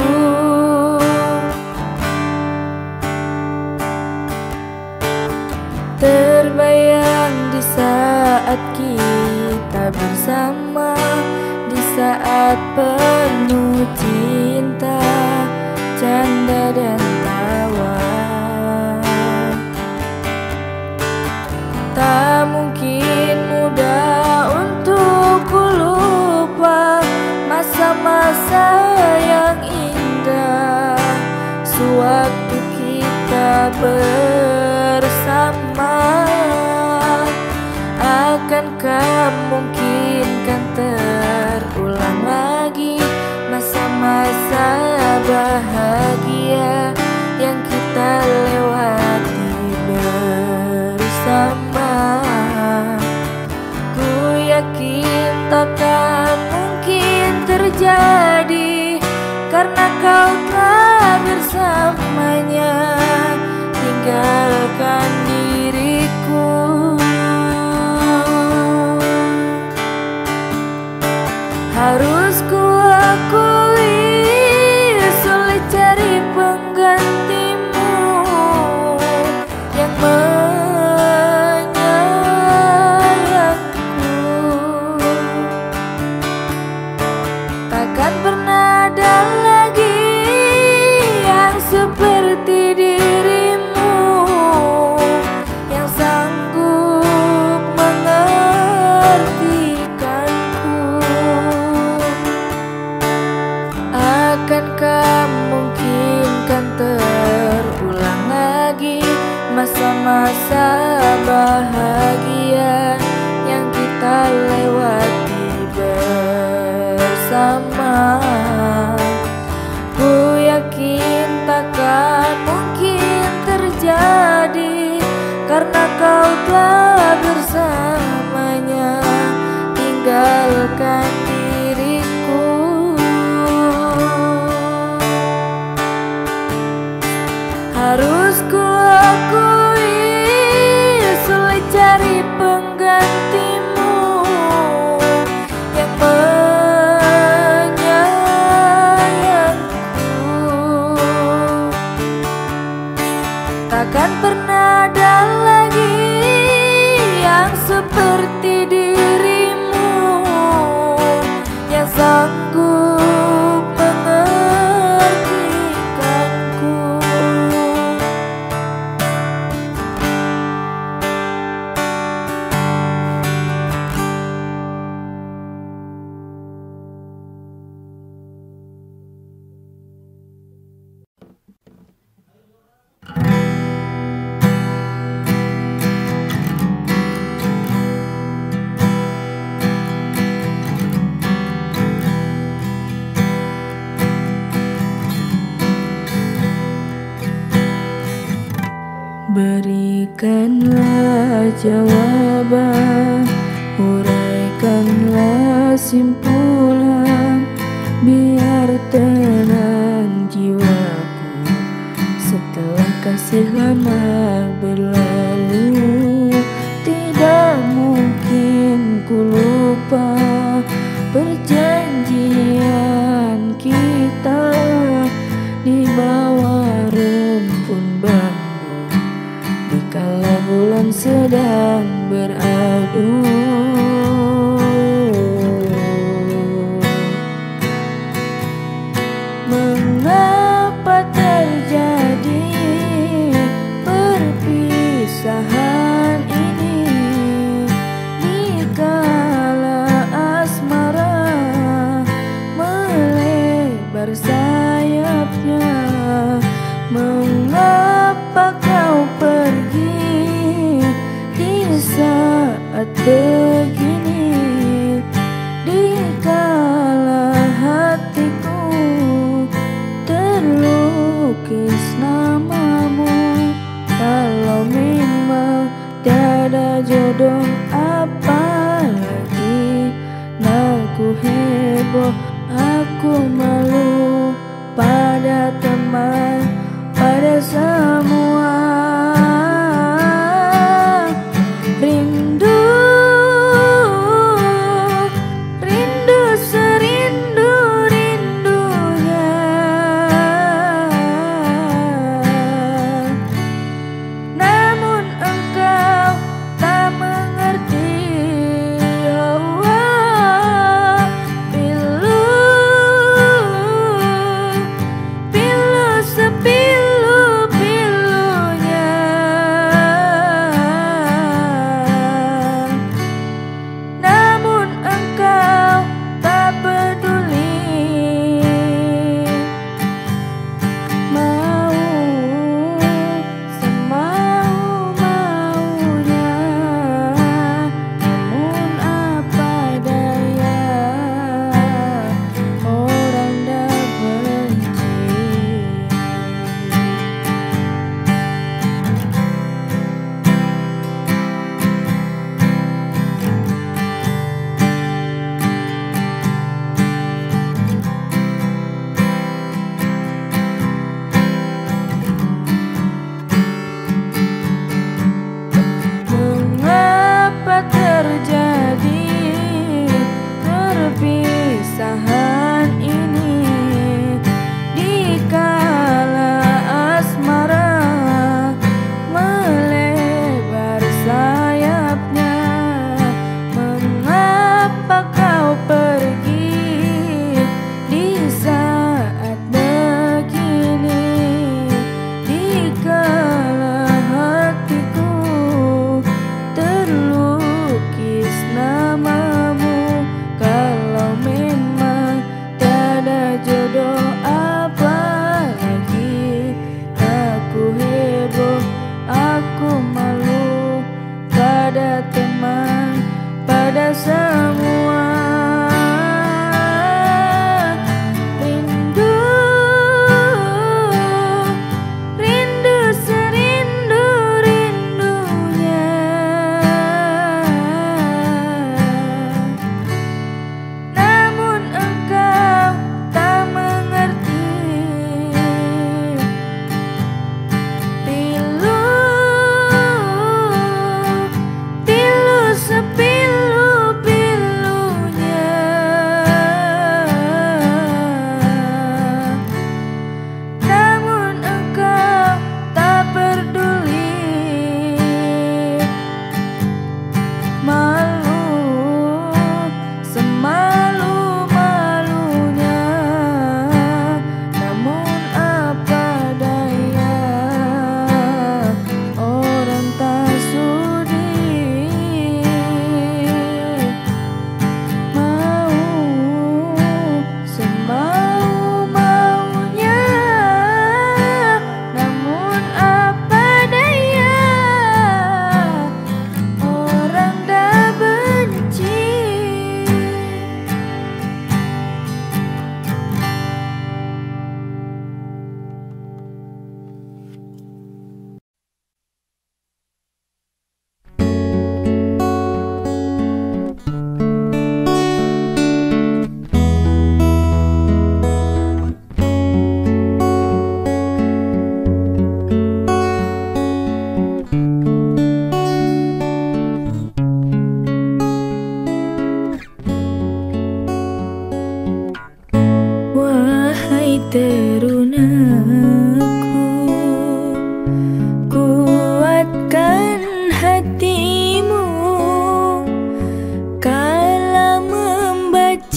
Terbayang di saat kita bersama, di saat penuh cinta, canda dan tawa. Tak mungkin mudah untuk ku lupa masa-masa yang indah sewaktu kita bersama. Akankah mungkinkan terulang lagi masa-masa bahagia yang kita lewati bersama? Ku yakin takkan mungkin terjadi karena kau telah bersamanya, tinggalkan diriku. Harus ku akui sulit cari penggantimu yang menyayangku. Takkan pernah ada lagi yang seperti dirimu yang sanggup mengertikanku. Akankah mungkinkan terulang lagi masa-masa bahagia yang kita lewati bersama? Ku yakin takkan mungkin terjadi karena kau telah bersamanya, tinggalkan diriku. Harus ku akui sulit cari penggantimu yang menyayangku. Takkan pernah ada lagi yang seperti dirimu yang sanggup mengertikanku. Berikanlah jawaban, uraikanlah simpulan, biar tenang jiwaku setelah kasih lama berlalu. Tidak mungkin ku lupa perjanjian kita di bawah rumpun bambu dikala bulan sedang beradu. Mengapa terjadi perpisahan ini dikala asmara melebar sayapnya? Mengapa kau pergi di saat begini, dikala hatiku terlukis namamu? Kalau memang tiada jodoh, apalagi aku heboh, aku malu pada teman, pada semua. Rindu, rindu serindu-rindunya, namun engkau tak mengerti. Oh, oh, pilu, pilu sepilu, pilu.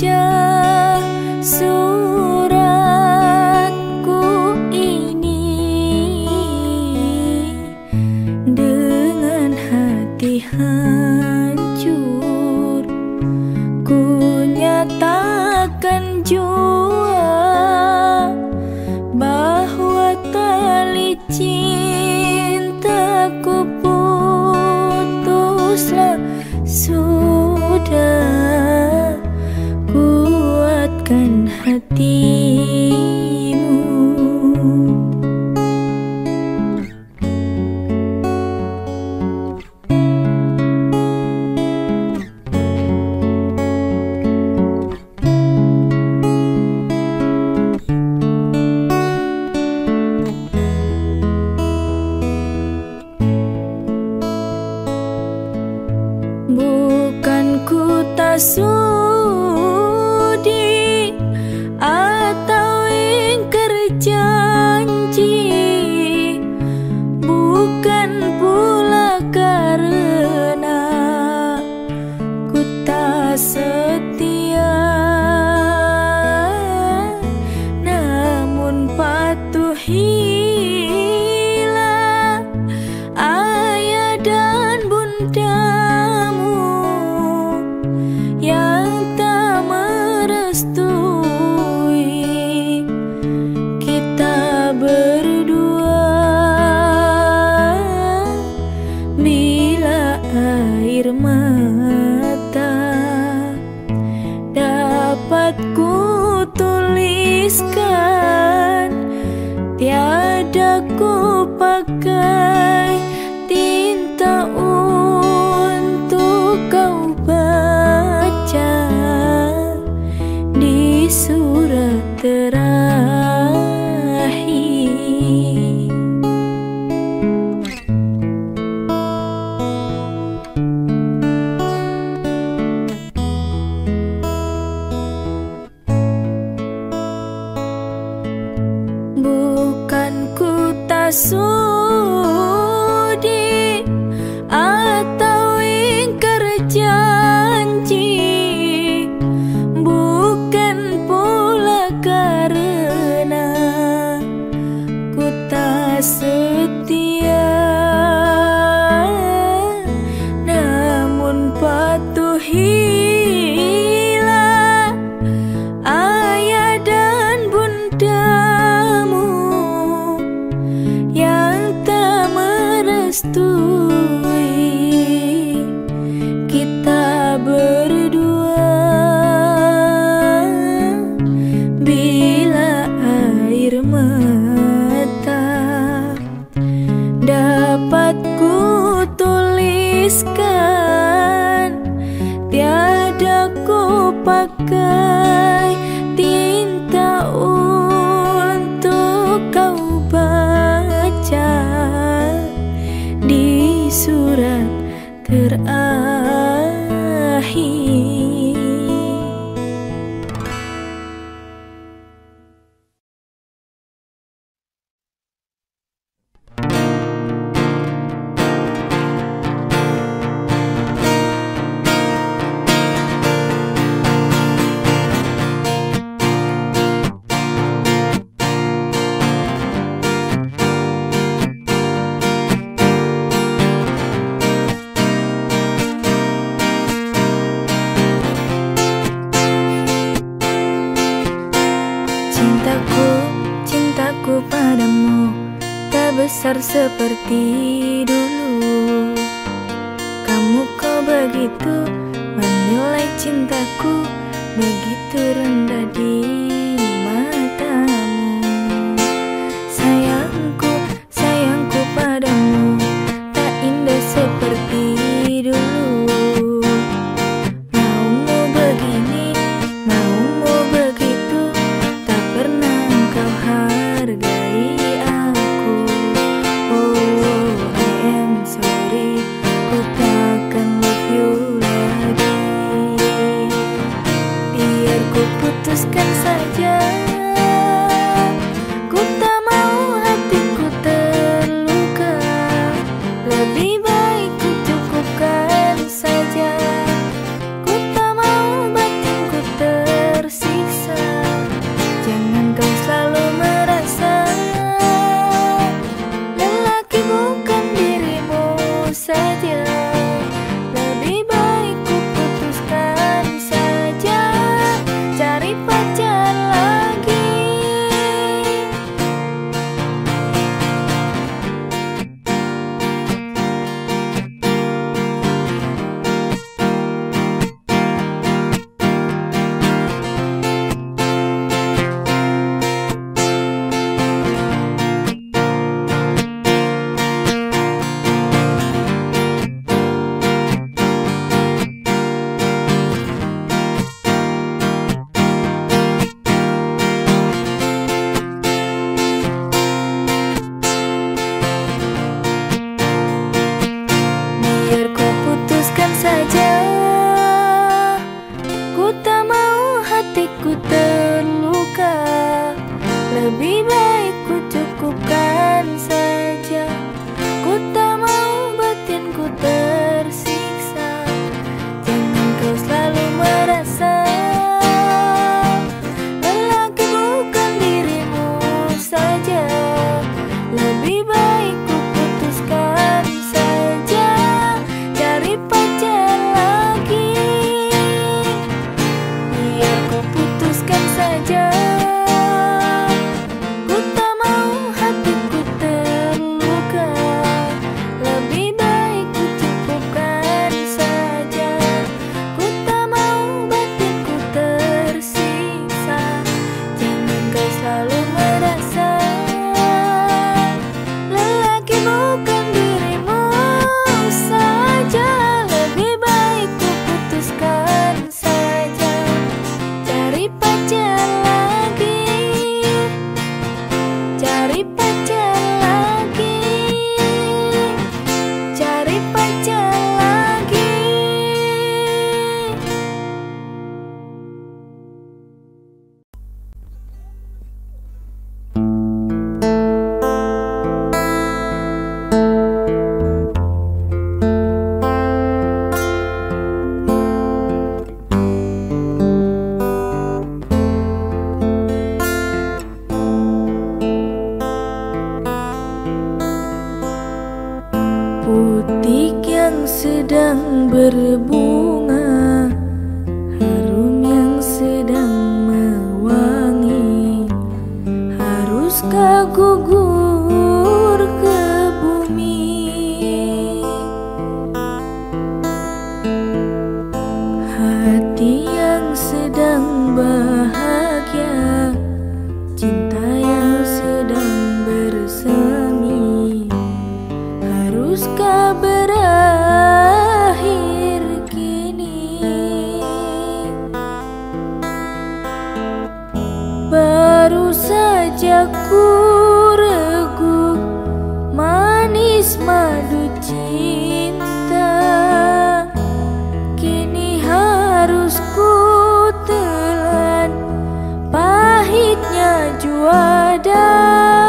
baca suratku ini dengan hati hancur, ku nyatakan jua bahwa tali cintaku putuslah. Sudah kuatkan hatimu. Bukan ku tak sudi atau ingkar janji, bukan pula karena ku tak setia, namun patuhilah ayah dan bunda yang tak merestui kita berdua. Bila air mata dapat ku tuliskan, tiada ku pakai tinta untuk kau baca di surat terakhir. Bukan ku tak sudi atau ingkar janji, bukan pula karena ku tak setia, namun patuhilah ayah dan bundamu yang tak merestui kita berdua. Bila air mata dapat ku tuliskan, tiada ku pakai tinta untuk kau baca di surat terakhir. Cintaku, cintaku padamu tak besar seperti dulu. Kamu kau begitu menilai cintaku, begitu rendah di matamu. Sayangku, sayangku padamu tak indah seperti dulu. Maumu begini, maumu begitu, tak pernah kau hargai aku. Oh, I am sorry, ku takkan love you lagi. Biar ku putuskan saja sedang berbunga, harum yang sedang mewangi. Haruskah gugur ke bumi? Hati yang sedang bahagia, cinta yang sedang bersemi, haruskah berakhir kini? Baru saja ku reguk manis madu cinta, kini harus ku telan pahitnya juada.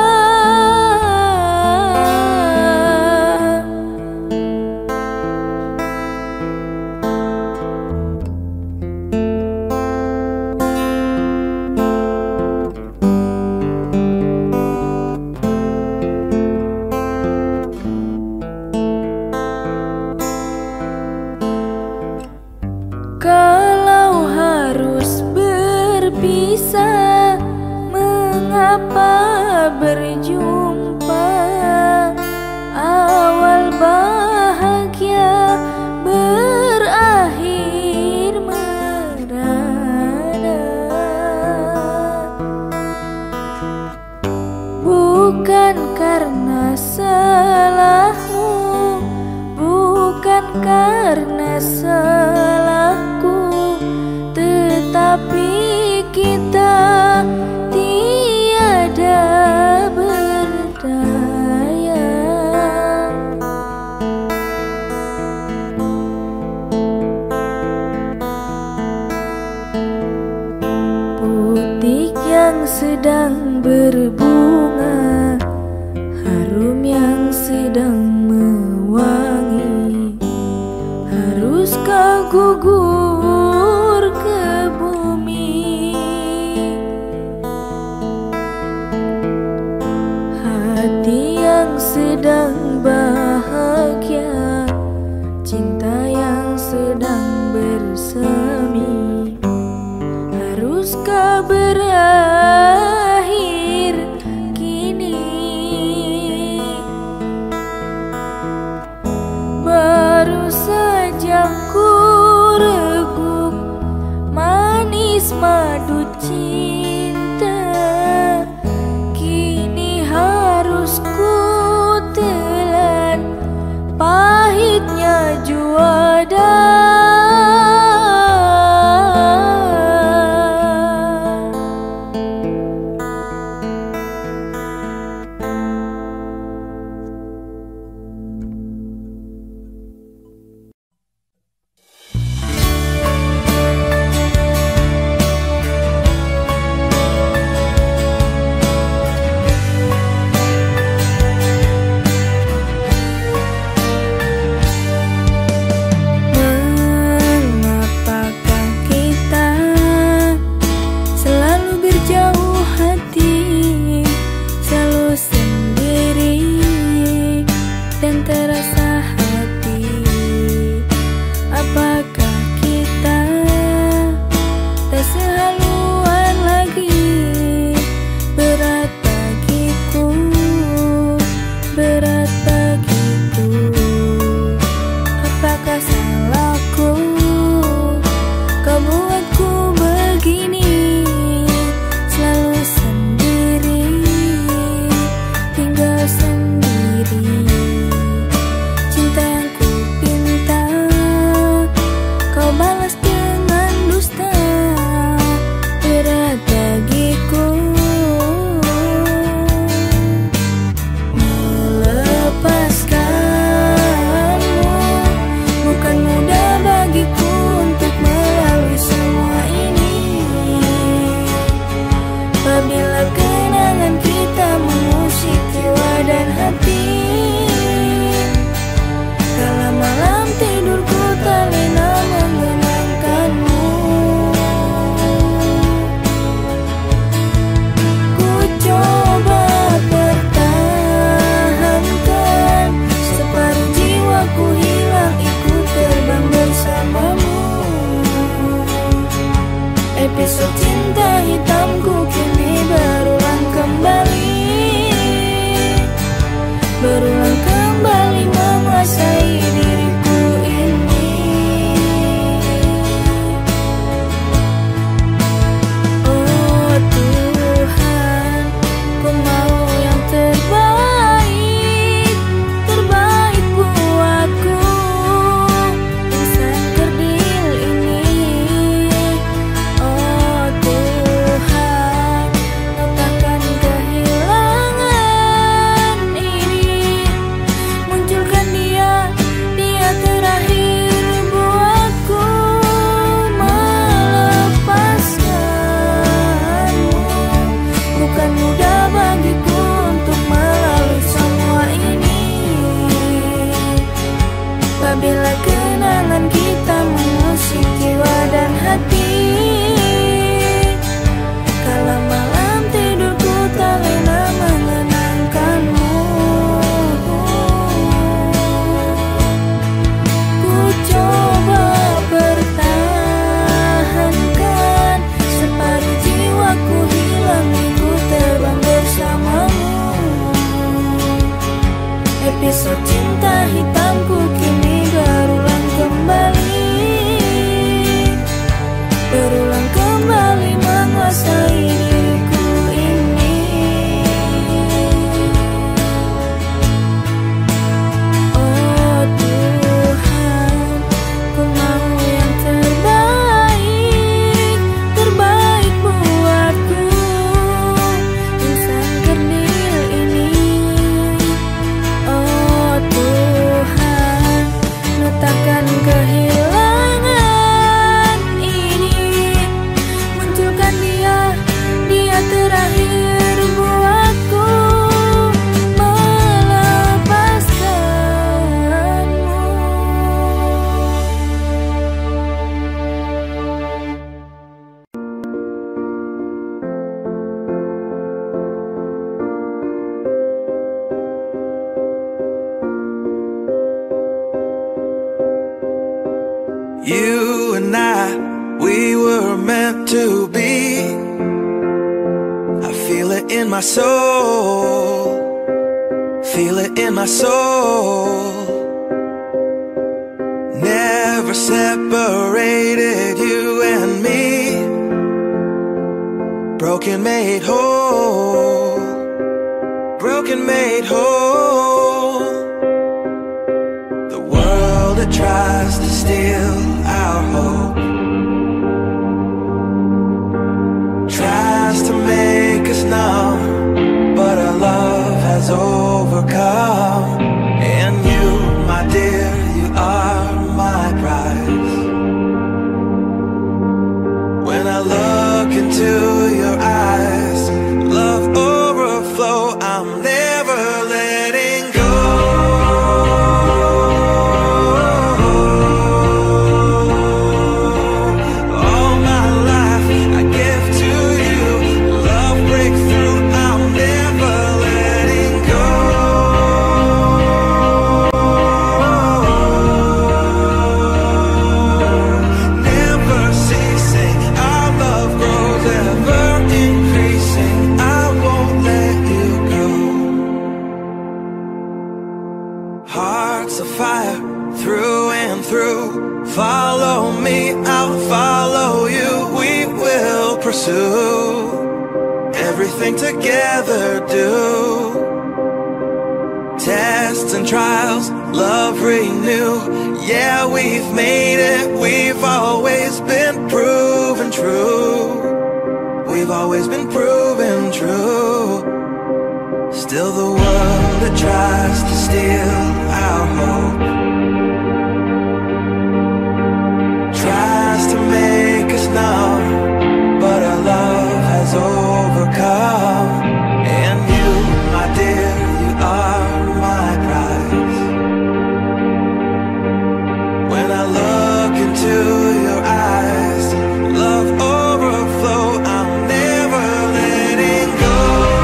Kalau harus berpisah, mengapa berjumpa? Awal bahagia berakhir merana. Bukan karena salahmu, bukan karena salahku, tetapi kita tiada berdaya. Putik yang sedang berbunga, harum yang sedang mewangi, haruskah gugur ke bumi? Hati yang sedang bahagia, cinta yang sedang bersemi, haruskah berakhir kini? Baru saja ku reguk You and I, we were meant to be. I feel it in my soul, feel it in my soul. Never separated, you and me. Broken made whole, broken made whole. The world that tries to steal our hope tries to make us numb, but our love has overcome. And you, my dear, you are my prize. When I look into your eyes, love overflow, I'm never letting go. All my life I give to you, love breakthrough, I'm never letting go. Never ceasing, our love grows ever increasing, I won't let you go. Hearts of fire through and through, follow me, I'll follow you. We will pursue everything together, do tests and trials, love renew. Yeah, we've made it, we've always been proven true. We've always been proven true. Still the world that tries to steal our hope tries to make us numb, but our love has overcome. And you, my dear, you are my prize. When I look into your eyes, love overflow, I'm never letting go.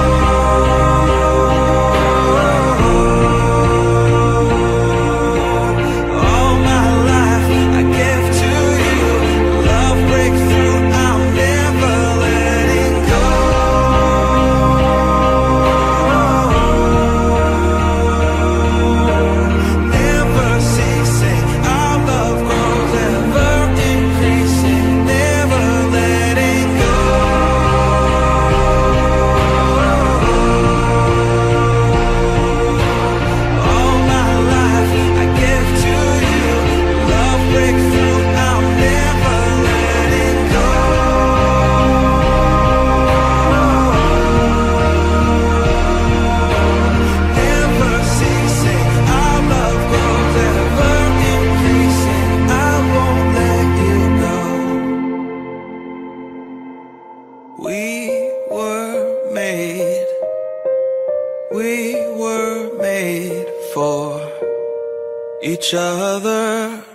All my life I give to you, love breakthrough, I'm never letting go. Never ceasing, our love grows ever increasing, never letting go. All my life I give to you, love breakthrough, I'm never letting go. Never ceasing, our love grows ever increasing, I won't let you go. We were made, we were made for each other.